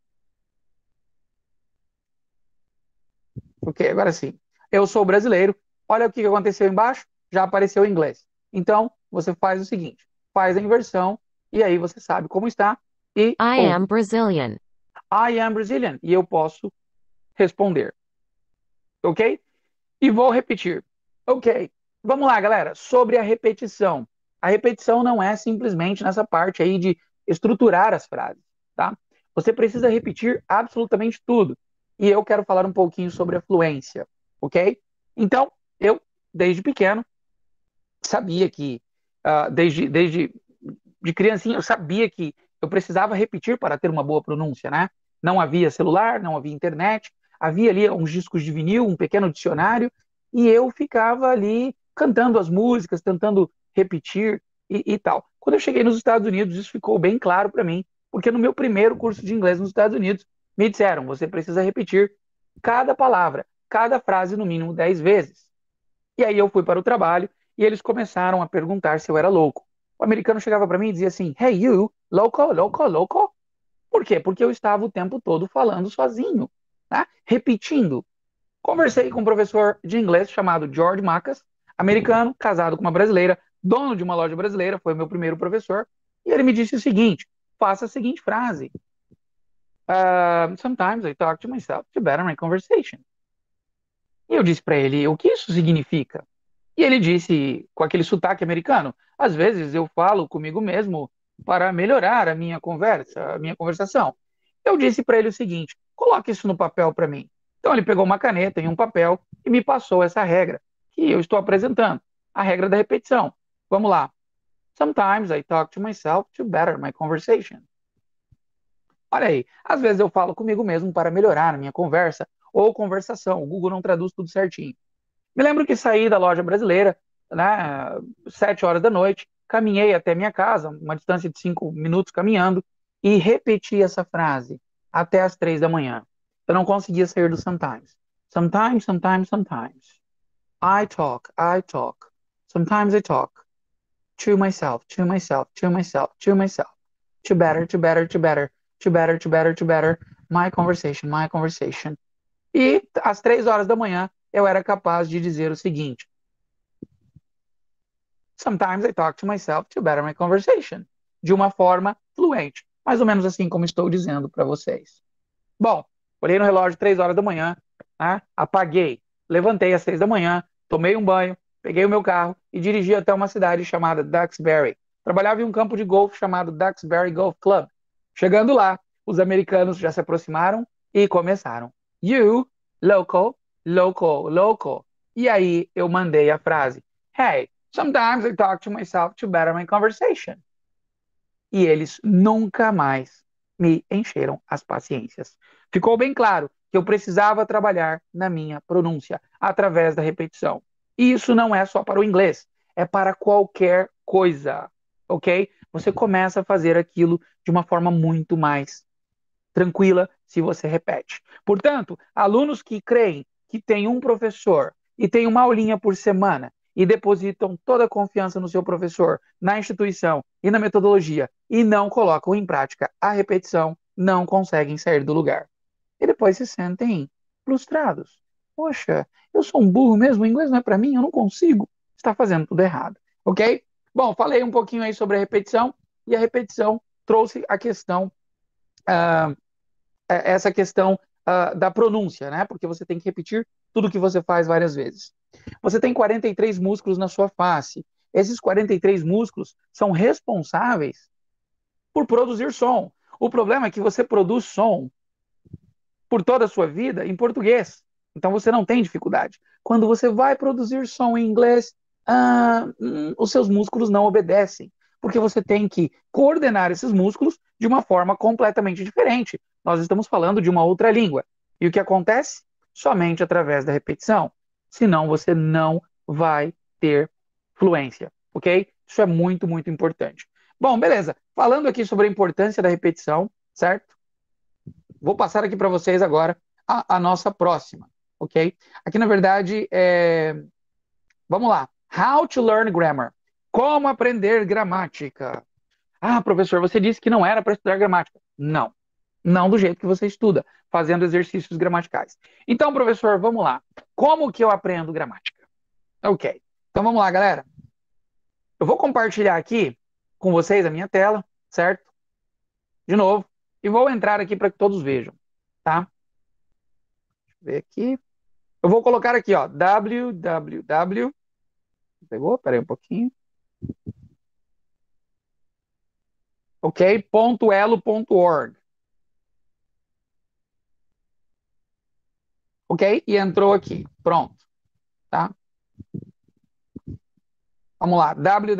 Ok, agora sim. Eu sou brasileiro. Olha o que aconteceu embaixo. Já apareceu em inglês. Então, você faz o seguinte. Faz a inversão, e aí você sabe como está. E I am Brazilian. I am Brazilian. E eu posso responder. Ok? E vou repetir. Ok. Vamos lá, galera. Sobre a repetição. A repetição não é simplesmente nessa parte aí de estruturar as frases, tá? Você precisa repetir absolutamente tudo. E eu quero falar um pouquinho sobre a fluência, ok? Então, eu, desde pequeno, sabia que, desde de criancinha, eu sabia que eu precisava repetir para ter uma boa pronúncia, né? Não havia celular, não havia internet, havia ali uns discos de vinil, um pequeno dicionário, e eu ficava ali cantando as músicas, tentando repetir e tal. Quando eu cheguei nos Estados Unidos, isso ficou bem claro para mim, porque no meu primeiro curso de inglês nos Estados Unidos, me disseram, você precisa repetir cada palavra, cada frase no mínimo 10 vezes. E aí eu fui para o trabalho e eles começaram a perguntar se eu era louco. O americano chegava para mim e dizia assim, hey you, louco, louco, louco. Por quê? Porque eu estava o tempo todo falando sozinho, né? Repetindo. Conversei com um professor de inglês chamado George Macas, americano, casado com uma brasileira, dono de uma loja brasileira, foi o meu primeiro professor, e ele me disse o seguinte, faça a seguinte frase. Sometimes I talk to myself to better my conversation. E eu disse para ele, o que isso significa? E ele disse, com aquele sotaque americano, às vezes eu falo comigo mesmo para melhorar a minha conversa, a minha conversação. Eu disse para ele o seguinte, coloque isso no papel para mim. Então ele pegou uma caneta e um papel e me passou essa regra que eu estou apresentando, a regra da repetição. Vamos lá. Sometimes I talk to myself to better my conversation. Olha aí, às vezes eu falo comigo mesmo para melhorar a minha conversa ou conversação. O Google não traduz tudo certinho. Me lembro que saí da loja brasileira, né, 7 horas da noite, caminhei até minha casa, uma distância de 5 minutos caminhando, e repeti essa frase até as 3 da manhã. Eu não conseguia sair do sometimes. Sometimes, sometimes, sometimes. I talk, I talk. Sometimes I talk. To myself, to myself, to myself, to myself. To better, to better, to better. To better, to better, to better. My conversation, my conversation. E às 3 horas da manhã eu era capaz de dizer o seguinte: Sometimes I talk to myself to better my conversation. De uma forma fluente. Mais ou menos assim como estou dizendo para vocês. Bom, olhei no relógio 3 horas da manhã, né? Apaguei, levantei às 6 da manhã, tomei um banho, peguei o meu carro e dirigi até uma cidade chamada Duxbury. Trabalhava em um campo de golfe chamado Duxbury Golf Club. Chegando lá, os americanos já se aproximaram e começaram. You, local, local, local. E aí eu mandei a frase: Hey, sometimes I talk to myself to better my conversation. E eles nunca mais me encheram as paciências. Ficou bem claro que eu precisava trabalhar na minha pronúncia através da repetição. E isso não é só para o inglês, é para qualquer coisa, ok? Você começa a fazer aquilo de uma forma muito mais tranquila se você repete. Portanto, alunos que creem que tem um professor e tem uma aulinha por semana e depositam toda a confiança no seu professor, na instituição e na metodologia e não colocam em prática a repetição, não conseguem sair do lugar. E depois se sentem frustrados. Poxa, eu sou um burro mesmo, o inglês não é para mim, eu não consigo. Está fazendo tudo errado, ok? Bom, falei um pouquinho aí sobre a repetição e a repetição trouxe a questão essa questão da pronúncia, né? Porque você tem que repetir tudo que você faz várias vezes. Você tem 43 músculos na sua face. Esses 43 músculos são responsáveis por produzir som. O problema é que você produz som por toda a sua vida em português. Então você não tem dificuldade. Quando você vai produzir som em inglês, os seus músculos não obedecem, porque você tem que coordenar esses músculos de uma forma completamente diferente. Nós estamos falando de uma outra língua. E o que acontece? Somente através da repetição. Senão você não vai ter fluência, ok? Isso é muito, muito importante. Bom, beleza. Falando aqui sobre a importância da repetição, certo? Vou passar aqui para vocês agora a nossa próxima, ok? Aqui, na verdade, vamos lá. How to learn grammar. Como aprender gramática. Ah, professor, você disse que não era para estudar gramática. Não. Não do jeito que você estuda, fazendo exercícios gramaticais. Então, professor, vamos lá. Como que eu aprendo gramática? Ok. Então, vamos lá, galera. Eu vou compartilhar aqui com vocês a minha tela, certo? De novo. E vou entrar aqui para que todos vejam, tá? Deixa eu ver aqui. Eu vou colocar aqui, ó, www. Pegou? Peraí um pouquinho. Ok? .elo.org. Ok? E entrou aqui. Pronto. Tá? Vamos lá.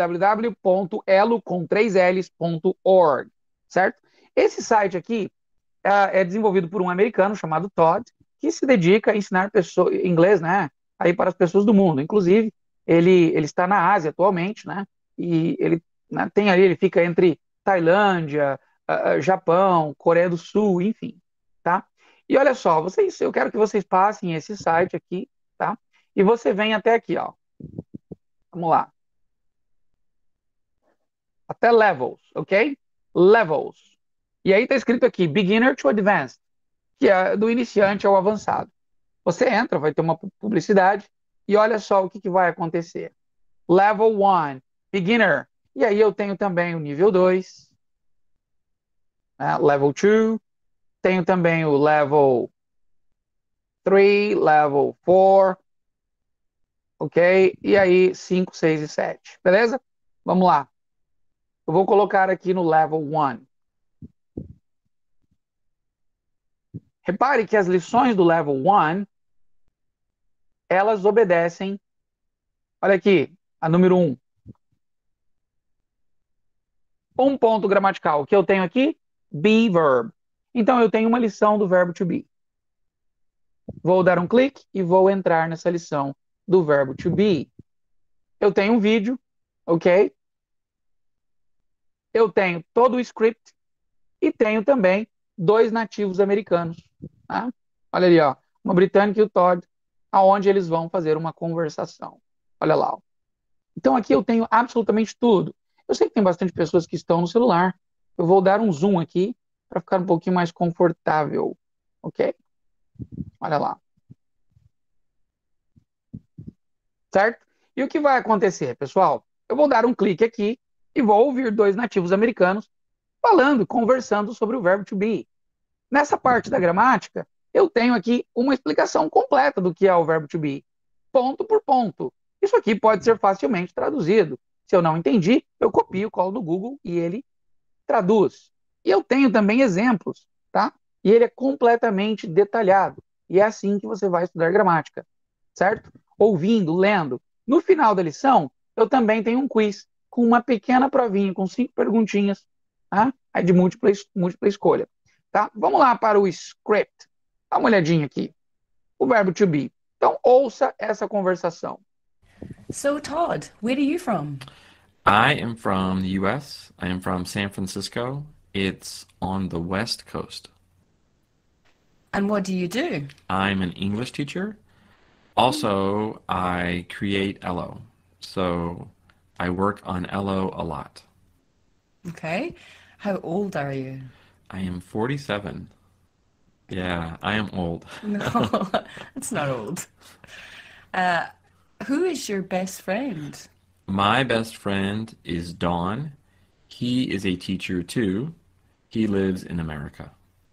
www.elo.org. Certo? Esse site aqui é desenvolvido por um americano chamado Todd, que se dedica a ensinar inglês, né? Aí para as pessoas do mundo. Inclusive, ele está na Ásia atualmente, né? E ele, né, tem ali, ele fica entre Tailândia, Japão, Coreia do Sul, enfim, tá? E olha só, eu quero que vocês passem esse site aqui, tá? E você vem até aqui, ó. Vamos lá. Até levels, ok? Levels. E aí tá escrito aqui, beginner to advanced, que é do iniciante ao avançado. Você entra, vai ter uma publicidade, e olha só o que vai acontecer. Level 1, beginner. E aí eu tenho também o nível 2, né? Level 2, tenho também o level 3, level 4, ok? E aí 5, 6 e 7, beleza? Vamos lá. Eu vou colocar aqui no level 1. Repare que as lições do level 1, elas obedecem, olha aqui, a número 1. Um ponto gramatical. O que eu tenho aqui? Be verb. Então, eu tenho uma lição do verbo to be. Vou dar um clique e vou entrar nessa lição do verbo to be. Eu tenho um vídeo, ok? Eu tenho todo o script e tenho também 2 nativos americanos. Tá? Olha ali, ó, uma britânica e o Todd, aonde eles vão fazer uma conversação. Olha lá. Ó. Então aqui eu tenho absolutamente tudo. Eu sei que tem bastante pessoas que estão no celular. Eu vou dar um zoom aqui para ficar um pouquinho mais confortável, ok? Olha lá. Certo? E o que vai acontecer, pessoal? Eu vou dar um clique aqui e vou ouvir 2 nativos americanos falando, conversando sobre o verbo to be. Nessa parte da gramática, eu tenho aqui uma explicação completa do que é o verbo to be, ponto por ponto. Isso aqui pode ser facilmente traduzido. Se eu não entendi, eu copio, colo no Google e ele traduz. E eu tenho também exemplos, tá? E ele é completamente detalhado. E é assim que você vai estudar gramática, certo? Ouvindo, lendo. No final da lição, eu também tenho um quiz com uma pequena provinha, com 5 perguntinhas, tá? É de múltipla escolha. Tá? Vamos lá para o script. Dá uma olhadinha aqui. O verbo to be. Então, ouça essa conversação. So, Todd, where are you from? I am from the US. I am from San Francisco. It's on the West Coast. And what do you do? I'm an English teacher. Also, I create Elo. So I work on Elo a lot. Okay. How old are you? I am 47. Yeah, I am old. No, that's not old. Who is your best friend? My best friend is Don. He is a teacher too. He lives in America.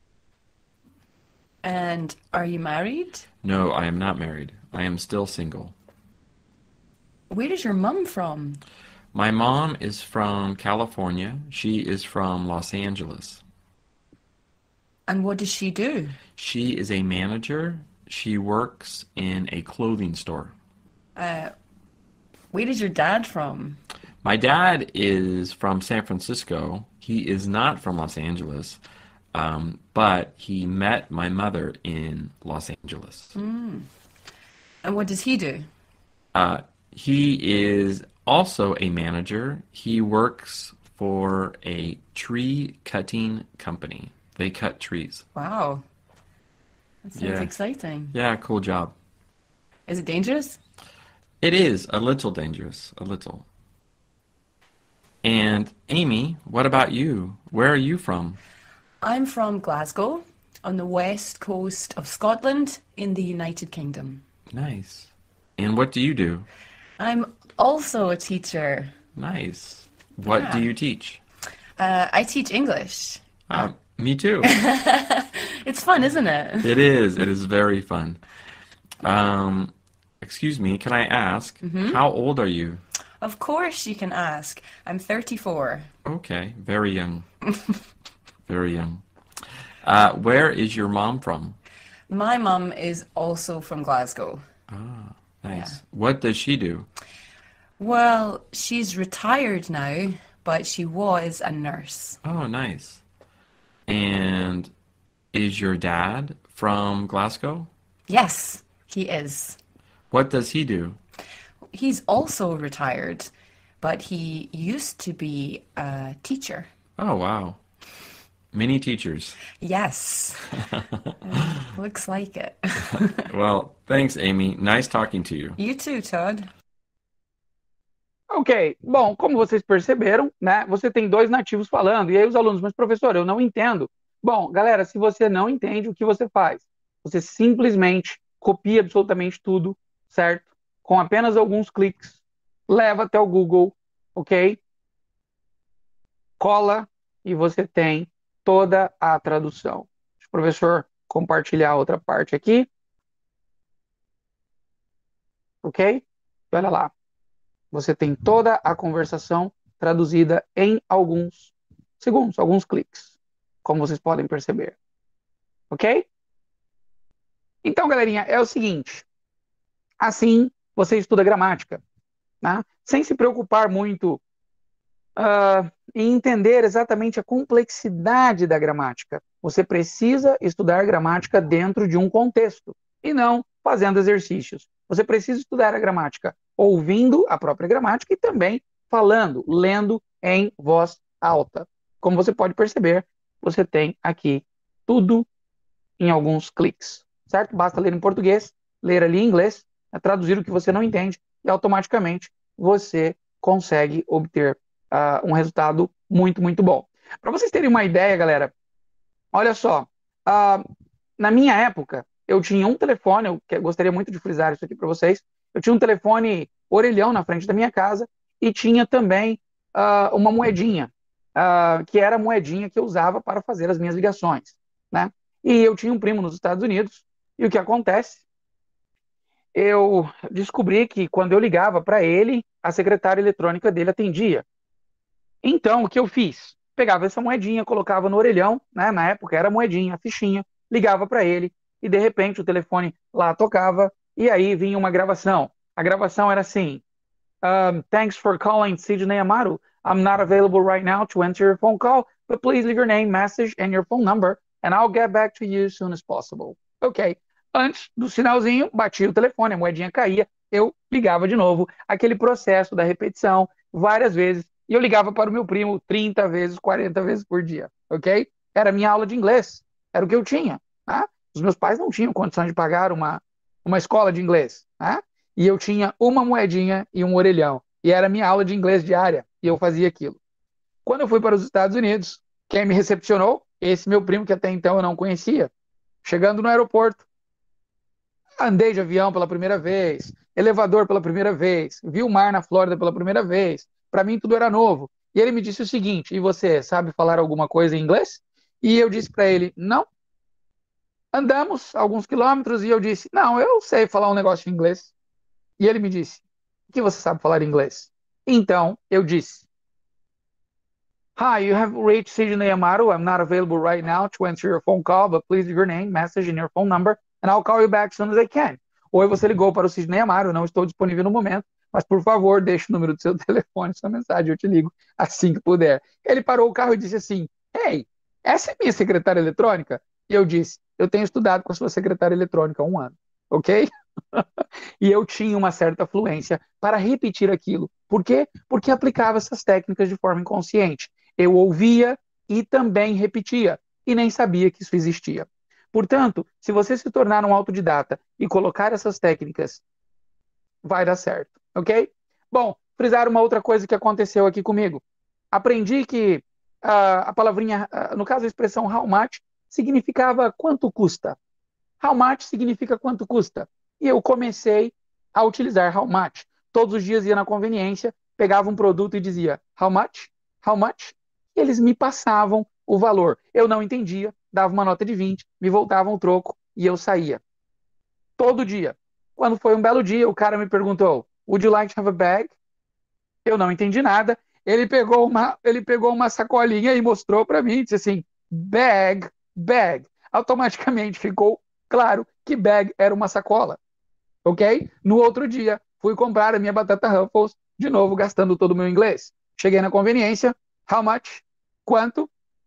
And are you married? No, I am not married. I am still single. Where is your mum from? My mom is from California. She is from Los Angeles. And what does she do? She is a manager. She works in a clothing store. Where is your dad from? My dad is from San Francisco. He is not from Los Angeles, but he met my mother in Los Angeles. And what does he do? He is also a manager. He works for a tree cutting company. They cut trees. Wow. That sounds Yeah. exciting. Yeah, cool job. Is it dangerous? It is a little dangerous, a little. And Amy, what about you? Where are you from? I'm from Glasgow, on the west coast of Scotland, in the United Kingdom. Nice. And what do you do? I'm also a teacher. Nice. What do Yeah. you teach? I teach English. Me too. It's fun, isn't it? It is. It is very fun. Excuse me, can I ask, how old are you? Of course you can ask. I'm 34. Okay, very young. Very young. Where is your mom from? My mum is also from Glasgow. Ah, nice. What does she do? Well, she's retired now, but she was a nurse. Oh, nice. And is your dad from Glasgow? Yes, he is. What does he do? He's also retired, but he used to be a teacher. Oh, wow. Many teachers. Yes. Looks like it. Well, thanks, Amy. Nice talking to you. You too, Todd. Ok, bom, como vocês perceberam, né, você tem 2 nativos falando, e aí os alunos, mas professor, eu não entendo. Bom, galera, se você não entende, o que você faz? Você simplesmente copia absolutamente tudo, certo? Com apenas alguns cliques, leva até o Google, ok? Cola e você tem toda a tradução. Deixa o professor compartilhar outra parte aqui. Ok? Olha lá. Você tem toda a conversação traduzida em alguns segundos, alguns cliques, como vocês podem perceber. Ok? Então, galerinha, é o seguinte. Assim, você estuda gramática, né? Sem se preocupar muito e entender exatamente a complexidade da gramática. Você precisa estudar gramática dentro de um contexto e não fazendo exercícios. Você precisa estudar a gramática ouvindo a própria gramática e também falando, lendo em voz alta. Como você pode perceber, você tem aqui tudo em alguns cliques, certo? Basta ler em português, ler ali em inglês, traduzir o que você não entende e automaticamente você consegue obter um resultado muito, muito bom. Para vocês terem uma ideia, galera, olha só, na minha época, eu tinha um telefone, eu gostaria muito de frisar isso aqui para vocês, eu tinha um telefone orelhão na frente da minha casa e tinha também uma moedinha, que era a moedinha que eu usava para fazer as minhas ligações, né? E eu tinha um primo nos Estados Unidos, e o que acontece? Eu descobri que quando eu ligava para ele, a secretária eletrônica dele atendia. Então, o que eu fiz? Pegava essa moedinha, colocava no orelhão, né? Na época era moedinha, fichinha, ligava para ele, e de repente o telefone lá tocava, e aí vinha uma gravação. A gravação era assim: thanks for calling Sidney Amaro. I'm not available right now to answer your phone call, but please leave your name, message, and your phone number, and I'll get back to you as soon as possible. Ok. Antes do sinalzinho, batia o telefone, a moedinha caía, eu ligava de novo. Aquele processo da repetição, várias vezes, e eu ligava para o meu primo 30 vezes, 40 vezes por dia, ok? Era a minha aula de inglês, era o que eu tinha, né? Os meus pais não tinham condição de pagar uma escola de inglês, né? E eu tinha uma moedinha e um orelhão, e era a minha aula de inglês diária, e eu fazia aquilo. Quando eu fui para os Estados Unidos, quem me recepcionou? Esse meu primo que até então eu não conhecia. Chegando no aeroporto, andei de avião pela primeira vez, elevador pela primeira vez, vi o mar na Flórida pela primeira vez. Para mim tudo era novo. E ele me disse o seguinte: e você sabe falar alguma coisa em inglês? E eu disse para ele: não. Andamos alguns quilômetros e eu disse: não, eu sei falar um negócio em inglês. E ele me disse: o que você sabe falar em inglês? Então eu disse: hi, you have reached Sidney Amaro. I'm not available right now to answer your phone call, but please leave your name, message, and your phone number, and I'll call you back as soon as I can. Oi, você ligou para o Sidney Amaro, não estou disponível no momento, mas por favor, deixe o número do seu telefone, sua mensagem, eu te ligo assim que puder. Ele parou o carro e disse assim: hey, essa é minha secretária eletrônica? E eu disse: eu tenho estudado com a sua secretária eletrônica há 1 ano, ok? E eu tinha uma certa fluência para repetir aquilo. Por quê? Porque aplicava essas técnicas de forma inconsciente. Eu ouvia e também repetia, e nem sabia que isso existia. Portanto, se você se tornar um autodidata e colocar essas técnicas, vai dar certo, ok? Bom, frisar uma outra coisa que aconteceu aqui comigo. Aprendi que a palavrinha, no caso a expressão how much, significava quanto custa. How much significa quanto custa. E eu comecei a utilizar how much. Todos os dias ia na conveniência, pegava um produto e dizia how much? How much? E eles me passavam o valor. Eu não entendia, dava uma nota de 20, me voltavam o troco e eu saía. Todo dia. Quando foi um belo dia, o cara me perguntou: would you like to have a bag? Eu não entendi nada. Ele pegou uma sacolinha e mostrou para mim, disse assim: bag, bag. Automaticamente ficou claro que bag era uma sacola, ok? No outro dia, fui comprar a minha batata Ruffles, de novo gastando todo o meu inglês. Cheguei na conveniência: how much? Quanto?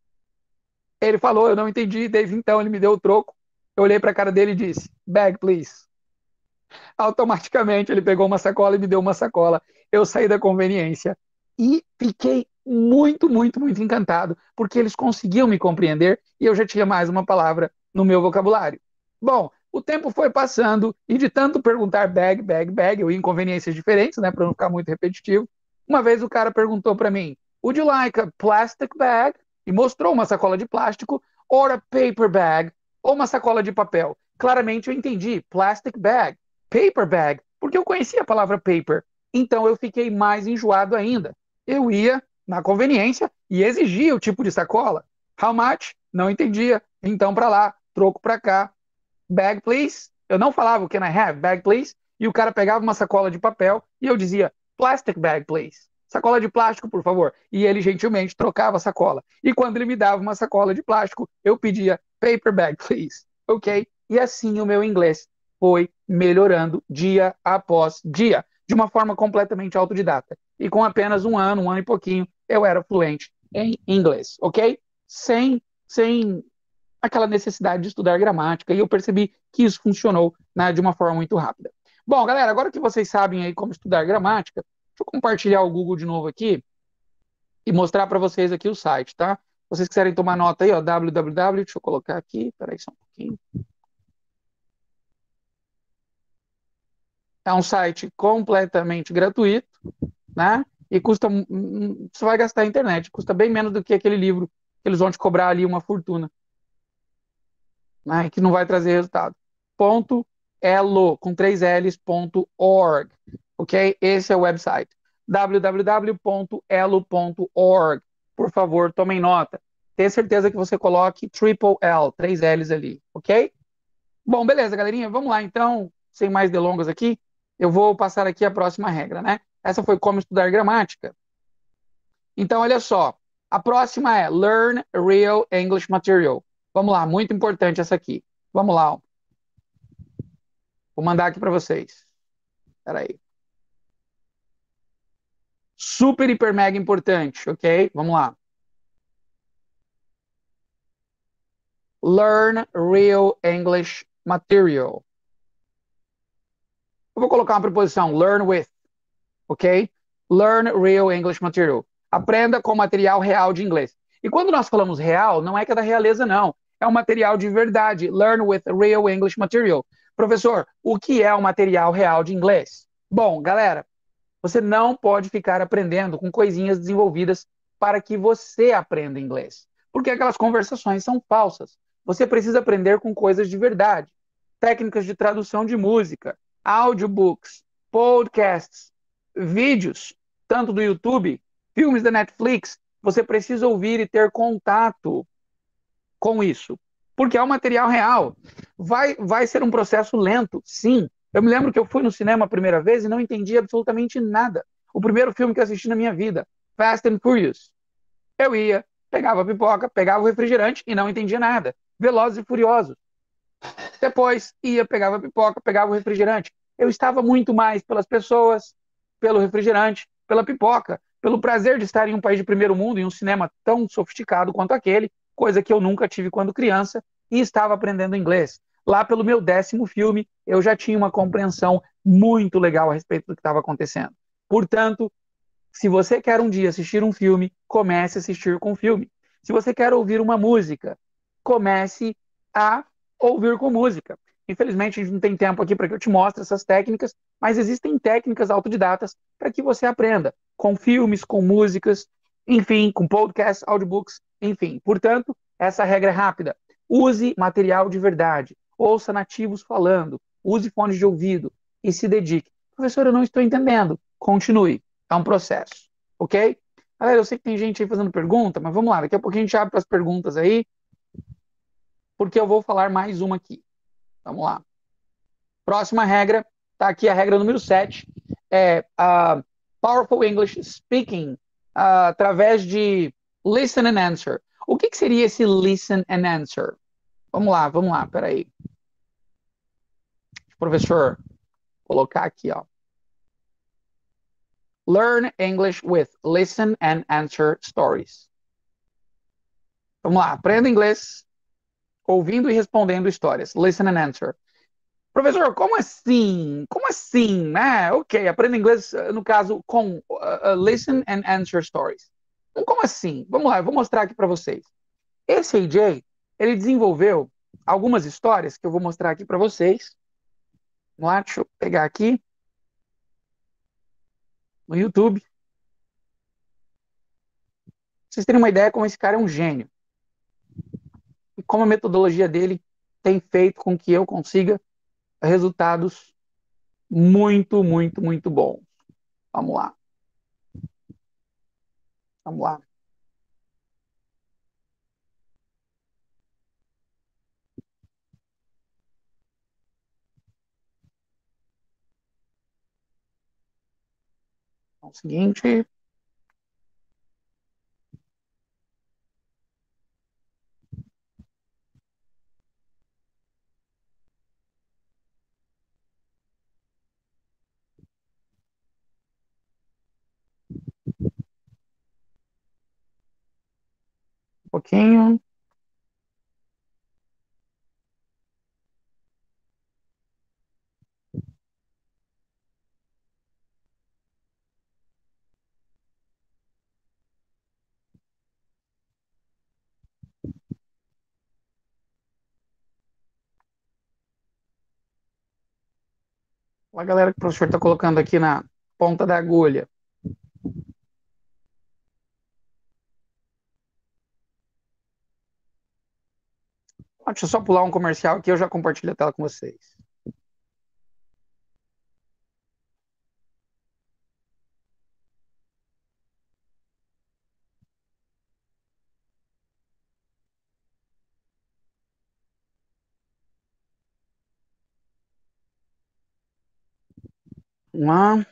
Ele falou, eu não entendi, desde então ele me deu o troco. Eu olhei para a cara dele e disse: bag, please. Automaticamente ele pegou uma sacola e me deu uma sacola. Eu saí da conveniência e fiquei muito, muito, muito encantado, porque eles conseguiam me compreender e eu já tinha mais uma palavra no meu vocabulário. Bom, o tempo foi passando e de tanto perguntar bag, bag, bag, eu ia em conveniências diferentes, né, para não ficar muito repetitivo. Uma vez o cara perguntou para mim: would you like a plastic bag? E mostrou uma sacola de plástico, or a paper bag, ou uma sacola de papel. Claramente eu entendi, plastic bag, paper bag, porque eu conhecia a palavra paper. Então eu fiquei mais enjoado ainda. Eu ia na conveniência e exigia o tipo de sacola. How much? Não entendia. Então para lá, troco para cá. Bag, please. Eu não falava can I have, bag, please. E o cara pegava uma sacola de papel e eu dizia plastic bag, please. Sacola de plástico, por favor. E ele gentilmente trocava a sacola. E quando ele me dava uma sacola de plástico, eu pedia paper bag, please. Ok? E assim o meu inglês foi melhorando dia após dia, de uma forma completamente autodidata. E com apenas 1 ano, 1 ano e pouquinho, eu era fluente em inglês, ok? Sem aquela necessidade de estudar gramática, e eu percebi que isso funcionou, né, de uma forma muito rápida. Bom, galera, agora que vocês sabem aí como estudar gramática, deixa eu compartilhar o Google de novo aqui e mostrar para vocês aqui o site, tá? Se vocês quiserem tomar nota aí, ó, www, deixa eu colocar aqui, peraí só um pouquinho. É um site completamente gratuito, né? E custa, você vai gastar a internet, custa bem menos do que aquele livro que eles vão te cobrar ali uma fortuna, né? Que não vai trazer resultado. Ponto elo, com 3ls.org, ok? Esse é o website. www.elo.org. Por favor, tomem nota. Tenha certeza que você coloque triple L, 3Ls ali, ok? Bom, beleza, galerinha, vamos lá então, sem mais delongas aqui, eu vou passar aqui a próxima regra, né? Essa foi como estudar gramática. Então, olha só, a próxima é Learn Real English Material. Vamos lá, muito importante essa aqui. Vamos lá, ó. Vou mandar aqui para vocês. Espera aí. Super, hiper, mega importante, ok? Vamos lá. Learn Real English Material. Eu vou colocar uma preposição, learn with, ok? Learn Real English Material. Aprenda com material real de inglês. E quando nós falamos real, não é que é da realeza, não. É um material de verdade. Learn with Real English Material. Professor, o que é um material real de inglês? Bom, galera, você não pode ficar aprendendo com coisinhas desenvolvidas para que você aprenda inglês. Porque aquelas conversações são falsas. Você precisa aprender com coisas de verdade. Técnicas de tradução de música, audiobooks, podcasts, vídeos, tanto do YouTube, filmes da Netflix. Você precisa ouvir e ter contato com isso. Porque é um material real. Vai ser um processo lento, sim. Eu me lembro que eu fui no cinema a primeira vez e não entendi absolutamente nada. O primeiro filme que eu assisti na minha vida, Fast and Furious. Eu ia, pegava a pipoca, pegava o refrigerante e não entendia nada. Velozes e Furiosos. Depois ia, pegava a pipoca, pegava o refrigerante. Eu estava muito mais pelas pessoas, pelo refrigerante, pela pipoca, pelo prazer de estar em um país de primeiro mundo, em um cinema tão sofisticado quanto aquele, coisa que eu nunca tive quando criança, e estava aprendendo inglês. Lá pelo meu 10º filme, eu já tinha uma compreensão muito legal a respeito do que estava acontecendo. Portanto, se você quer um dia assistir um filme, comece a assistir com o filme. Se você quer ouvir uma música, comece a ouvir com música. Infelizmente, a gente não tem tempo aqui para que eu te mostre essas técnicas, mas existem técnicas autodidatas para que você aprenda, com filmes, com músicas, enfim, com podcasts, audiobooks, enfim. Portanto, essa regra é rápida. Use material de verdade. Ouça nativos falando. Use fones de ouvido e se dedique. Professor, eu não estou entendendo. Continue. É um processo, ok? Galera, eu sei que tem gente aí fazendo pergunta, mas vamos lá. Daqui a pouco a gente abre para as perguntas aí, porque eu vou falar mais uma aqui. Vamos lá. Próxima regra, tá aqui a regra número 7, é Powerful English Speaking, através de Listen and Answer. O que seria esse Listen and Answer? Vamos lá, peraí. Professor, colocar aqui, ó. Learn English with Listen and Answer Stories. Vamos lá, aprenda inglês ouvindo e respondendo histórias. Listen and Answer. Professor, como assim? Como assim? Ok, aprenda inglês, no caso, com Listen and Answer Stories. Como assim? Vamos lá, eu vou mostrar aqui para vocês. Esse AJ, ele desenvolveu algumas histórias que eu vou mostrar aqui para vocês. Vamos lá, deixa eu pegar aqui. No YouTube. Pra vocês terem uma ideia como esse cara é um gênio. E como a metodologia dele tem feito com que eu consiga resultados muito, muito, muito bons. Vamos lá. Vamos lá. É o seguinte. pouquinho. Olha a galera que o professor está colocando aqui na ponta da agulha. Deixa eu só pular um comercial aqui, eu já compartilho a tela com vocês. Vamos lá.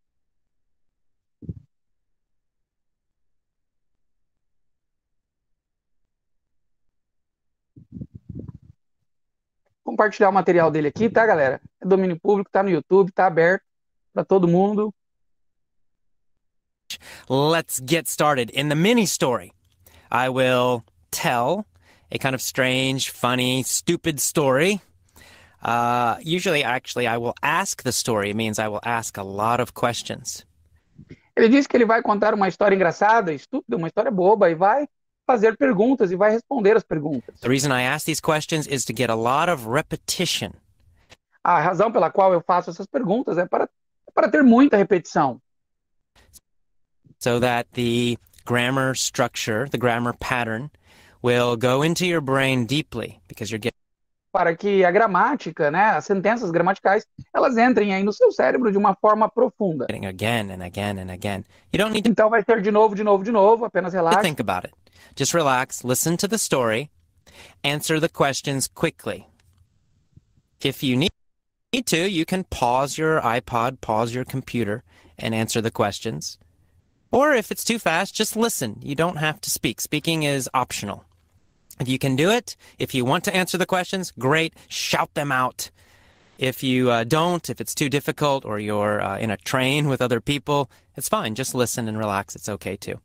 Compartilhar o material dele aqui, tá, galera? É domínio público, tá no YouTube, tá aberto para todo mundo. Let's get started. In the mini story, I will tell a kind of strange, funny, stupid story. Usually, actually, I will ask the story. It means I will ask a lot of questions. Ele disse que ele vai contar uma história engraçada, estúpida, uma história boba, e vai fazer perguntas e vai responder as perguntas. The reason I ask these questions is to get a lot of repetition. A razão pela qual eu faço essas perguntas é para ter muita repetição. So that the grammar structure, the grammar pattern, will go into your brain deeply, because you're getting... Para que a gramática, né, as sentenças gramaticais, elas entrem aí no seu cérebro de uma forma profunda. Again and again and again. You don't need to... Então vai ser de novo, apenas relaxe. Think about it. Just relax, listen to the story, answer the questions quickly. If you need to, you can pause your iPod, pause your computer, and answer the questions. Or if it's too fast, just listen. You don't have to speak. Speaking is optional. If you can do it, if you want to answer the questions, great, shout them out. If you don't, if it's too difficult, or you're in a train with other people, it's fine. Just listen and relax. It's okay too.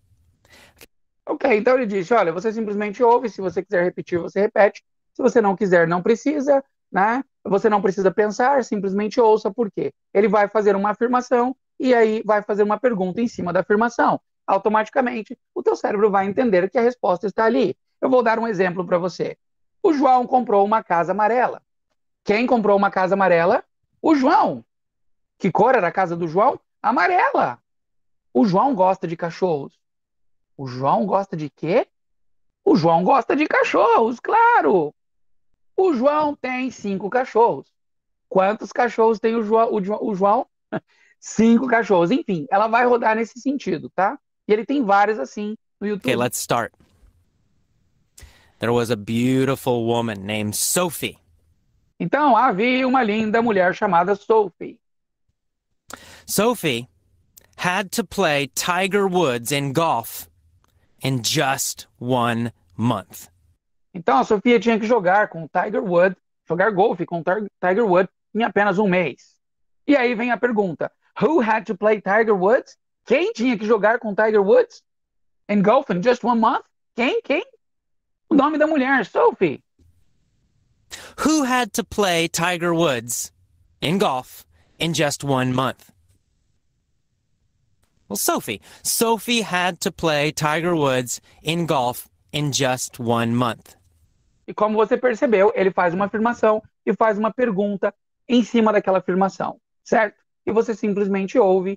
Ok, então ele disse, olha, você simplesmente ouve, se você quiser repetir, você repete. Se você não quiser, não precisa, né? Você não precisa pensar, simplesmente ouça, por quê? Ele vai fazer uma afirmação e aí vai fazer uma pergunta em cima da afirmação. Automaticamente, o teu cérebro vai entender que a resposta está ali. Eu vou dar um exemplo para você. O João comprou uma casa amarela. Quem comprou uma casa amarela? O João. Que cor era a casa do João? Amarela. O João gosta de cachorros. O João gosta de quê? O João gosta de cachorros, claro. O João tem 5 cachorros. Quantos cachorros tem o João? 5 cachorros. Enfim, ela vai rodar nesse sentido, tá? E ele tem vários assim no YouTube. Okay, let's start. There was a beautiful woman named Sophie. Então, havia uma linda mulher chamada Sophie. Sophie had to play Tiger Woods in golf in just 1 month. Então, a Sofia tinha que jogar com Tiger Woods, jogar golfe com Tiger Woods em apenas 1 mês. E aí vem a pergunta: Who had to play Tiger Woods? Quem tinha que jogar com Tiger Woods in golf in just 1 month? Quem? O nome da mulher, Sophie. Who had to play Tiger Woods in golf in just 1 month? Well, Sophie. Sophie had to play Tiger Woods in golf in just 1 month. E como você percebeu, ele faz uma afirmação e faz uma pergunta em cima daquela afirmação, certo? E você simplesmente ouve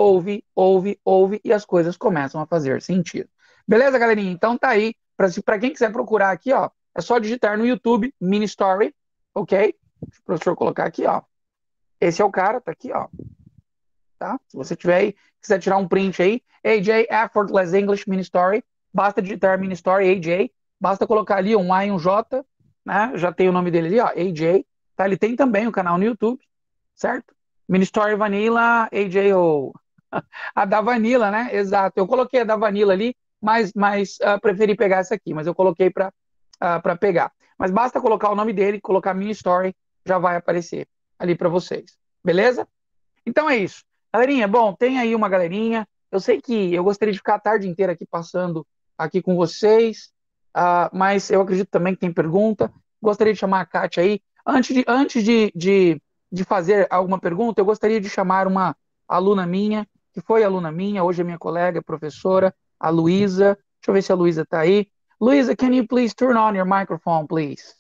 e as coisas começam a fazer sentido. Beleza, galerinha? Então tá aí. Para quem quiser procurar aqui, ó, é só digitar no YouTube Mini Story, ok? Deixa o professor colocar aqui, ó. Esse é o cara, tá aqui, ó. Tá? Se você tiver aí, quiser tirar um print aí, AJ Effortless English Mini Story, basta digitar Mini Story AJ, basta colocar ali um A e um J, né? Já tem o nome dele ali, ó, AJ. Tá? Ele tem também o canal no YouTube, certo? Mini Story Vanilla, AJ ou a da Vanilla, né? Exato. Eu coloquei a da Vanilla ali, mas preferi pegar essa aqui, mas eu coloquei para pegar. Mas basta colocar o nome dele, colocar Mini Story, já vai aparecer ali para vocês. Beleza? Então é isso. Galerinha, bom, tem aí uma galerinha. Eu sei que eu gostaria de ficar a tarde inteira aqui passando aqui com vocês, mas eu acredito também que tem pergunta. Gostaria de chamar a Kátia aí. Antes de fazer alguma pergunta, eu gostaria de chamar uma aluna minha, que foi aluna minha, hoje é minha colega, professora, a Luísa. Deixa eu ver se a Luísa está aí. Luísa, can you please turn on your microphone, please?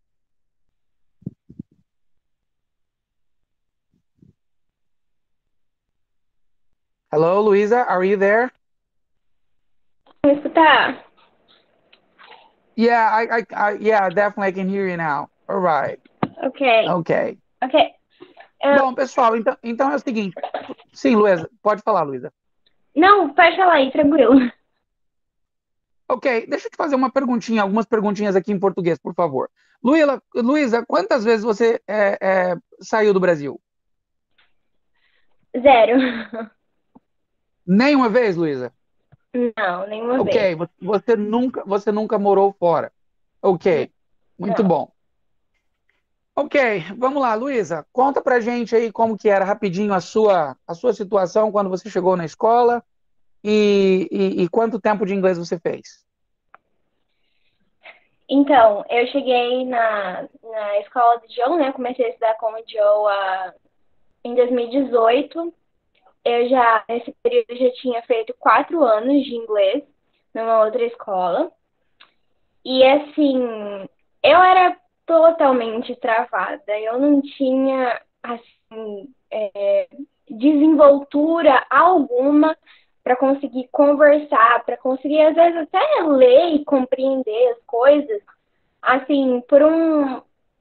Hello, Luísa, are you there? Me escutar? Yeah, definitely I can hear you now. All right. Ok. Ok. Ok. Bom, pessoal, então é o seguinte. Sim, Luísa, pode falar, Luísa. Não, pode falar aí, tranquilo. Ok, deixa eu te fazer algumas perguntinhas aqui em português, por favor. Luísa, quantas vezes você saiu do Brasil? 0. Nenhuma vez, Luísa? Não, nenhuma Ok, vez. você nunca morou fora. Ok, muito Não. bom. Ok, vamos lá, Luísa, conta pra gente aí como que era rapidinho a sua situação quando você chegou na escola e quanto tempo de inglês você fez. Então, eu cheguei na escola do Joe, né? Comecei a estudar com o Joe em 2018. Nesse período, já tinha feito 4 anos de inglês numa outra escola. E, assim, eu era totalmente travada. Eu não tinha, assim, desenvoltura alguma para conseguir conversar, para conseguir, às vezes, até ler e compreender as coisas, assim, por um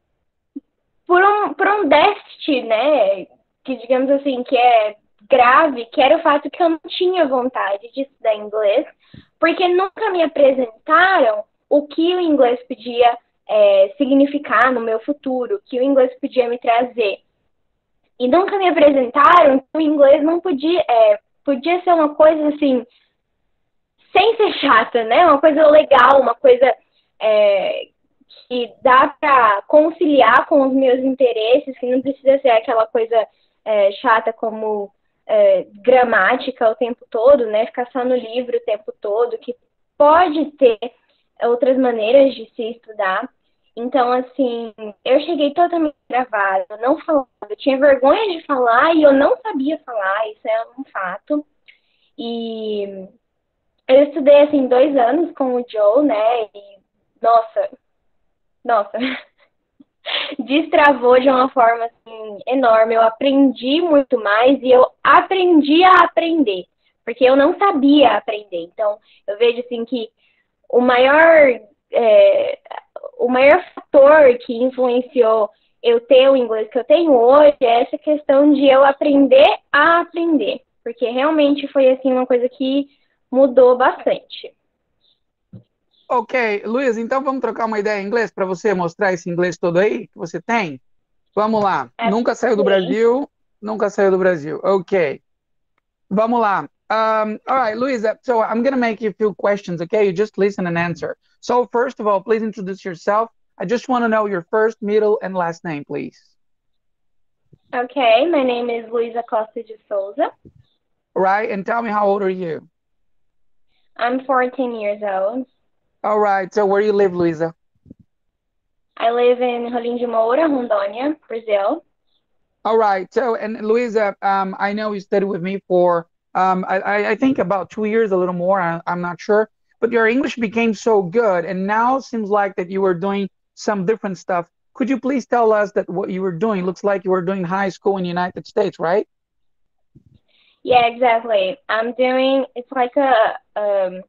déficit, né, que, digamos assim, que é grave, que era o fato que eu não tinha vontade de estudar inglês, porque nunca me apresentaram o que o inglês podia significar no meu futuro, o que o inglês podia me trazer. E nunca me apresentaram que o inglês não podia ser uma coisa assim, sem ser chata, né? Uma coisa legal, uma coisa que dá para conciliar com os meus interesses, que não precisa ser aquela coisa chata como gramática o tempo todo, né? Ficar só no livro o tempo todo, que pode ter outras maneiras de se estudar. Então, assim, eu cheguei totalmente travada, eu não falava, eu tinha vergonha de falar e eu não sabia falar, isso é um fato. E eu estudei, assim, 2 anos com o Joe, né, e, nossa, destravou de uma forma, assim, enorme. Eu aprendi muito mais e eu aprendi a aprender, porque eu não sabia aprender. Então, eu vejo, assim, que o maior fator que influenciou eu ter o inglês que eu tenho hoje é essa questão de eu aprender a aprender. Porque realmente foi, assim, uma coisa que mudou bastante. Ok, Luísa, então vamos trocar uma ideia em inglês para você mostrar esse inglês todo aí que você tem? Vamos lá. Nunca saiu do Brasil? Nunca saiu do Brasil. Ok. Vamos lá. All right, Luísa, so I'm going to make you a few questions, okay? You just listen and answer. So first of all, please introduce yourself. I just want to know your first, middle, and last name, please. Okay, my name is Luísa Costa de Souza. All right, and tell me, how old are you? I'm 14 years old. All right, so where do you live, Luísa? I live in Rolim de Moura, Rondônia, Brazil. All right, so, and Luísa, I know you studied with me for, I think about 2 years, a little more, I'm not sure, but your English became so good, and now it seems like that you were doing some different stuff. Could you please tell us that what you were doing? Looks like you were doing high school in the United States, right? Yeah, exactly. I'm doing, it's like an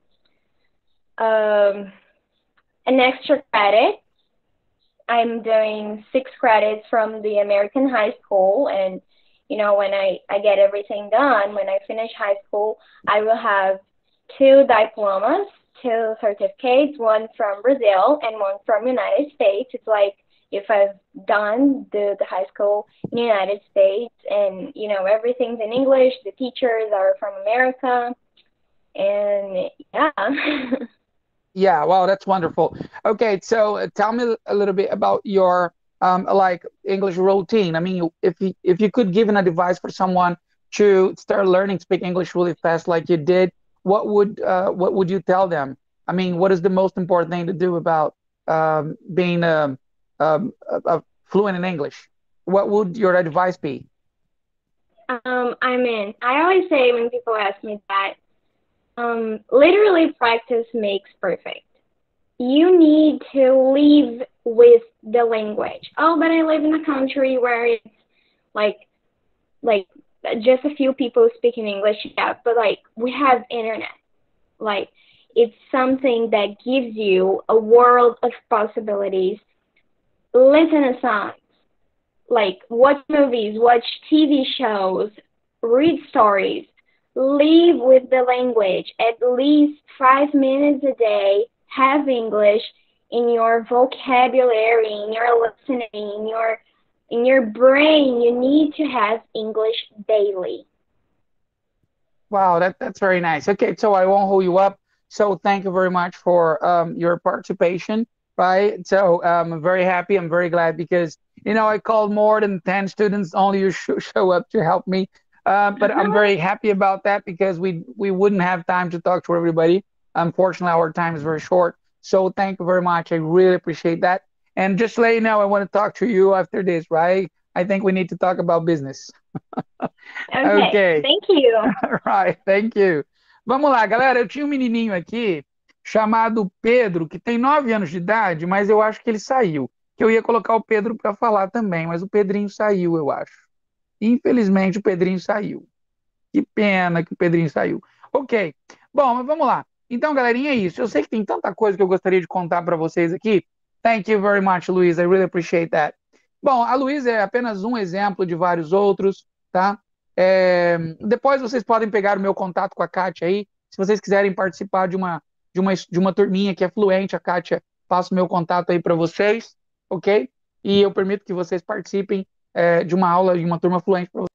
extra credit. I'm doing 6 credits from the American high school, and you know, when I get everything done, when I finish high school, I will have 2 diplomas, 2 certificates, one from Brazil and one from United States. It's like if I've done the high school in the United States, and you know, everything's in English, the teachers are from America, and yeah. Yeah, wow, that's wonderful. Okay, so tell me a little bit about your like English routine. I mean, if you could give an advice for someone to start learning to speak English really fast like you did, what would you tell them? I mean, what is the most important thing to do about being fluent in English? What would your advice be? I always say when people ask me that, literally practice makes perfect. You need to live with the language. Oh, but I live in a country where it's like just a few people speaking English. Yeah, but like we have internet. Like it's something that gives you a world of possibilities. Listen to songs, like watch movies, watch TV shows, read stories, live with the language at least 5 minutes a day, have English in your vocabulary, in your listening, in your brain. You need to have English daily. Wow, that's very nice. Okay, so I won't hold you up. So thank you very much for your participation, right? So I'm very happy. I'm very glad because, I called more than 10 students, only you show up to help me. But I'm very happy about that because we wouldn't have time to talk to everybody. Unfortunately, our time is very short. So thank you very much. I really appreciate that. And just to let you know, I want to talk to you after this, right? I think we need to talk about business. Okay. Thank you. Right, thank you. Vamos lá, galera. Eu tinha um menininho aqui chamado Pedro, que tem 9 anos de idade, mas eu acho que ele saiu. Que eu ia colocar o Pedro para falar também, mas o Pedrinho saiu, eu acho. Infelizmente, o Pedrinho saiu. Que pena que o Pedrinho saiu. Ok. Bom, mas vamos lá. Então, galerinha, é isso. Eu sei que tem tanta coisa que eu gostaria de contar para vocês aqui. Thank you very much, Luiz. I really appreciate that. Bom, a Luísa é apenas um exemplo de vários outros, tá? Depois vocês podem pegar o meu contato com a Kátia aí. Se vocês quiserem participar de uma turminha que é fluente, a Kátia passa o meu contato aí para vocês, ok? E eu permito que vocês participem de uma aula, de uma turma fluente para vocês.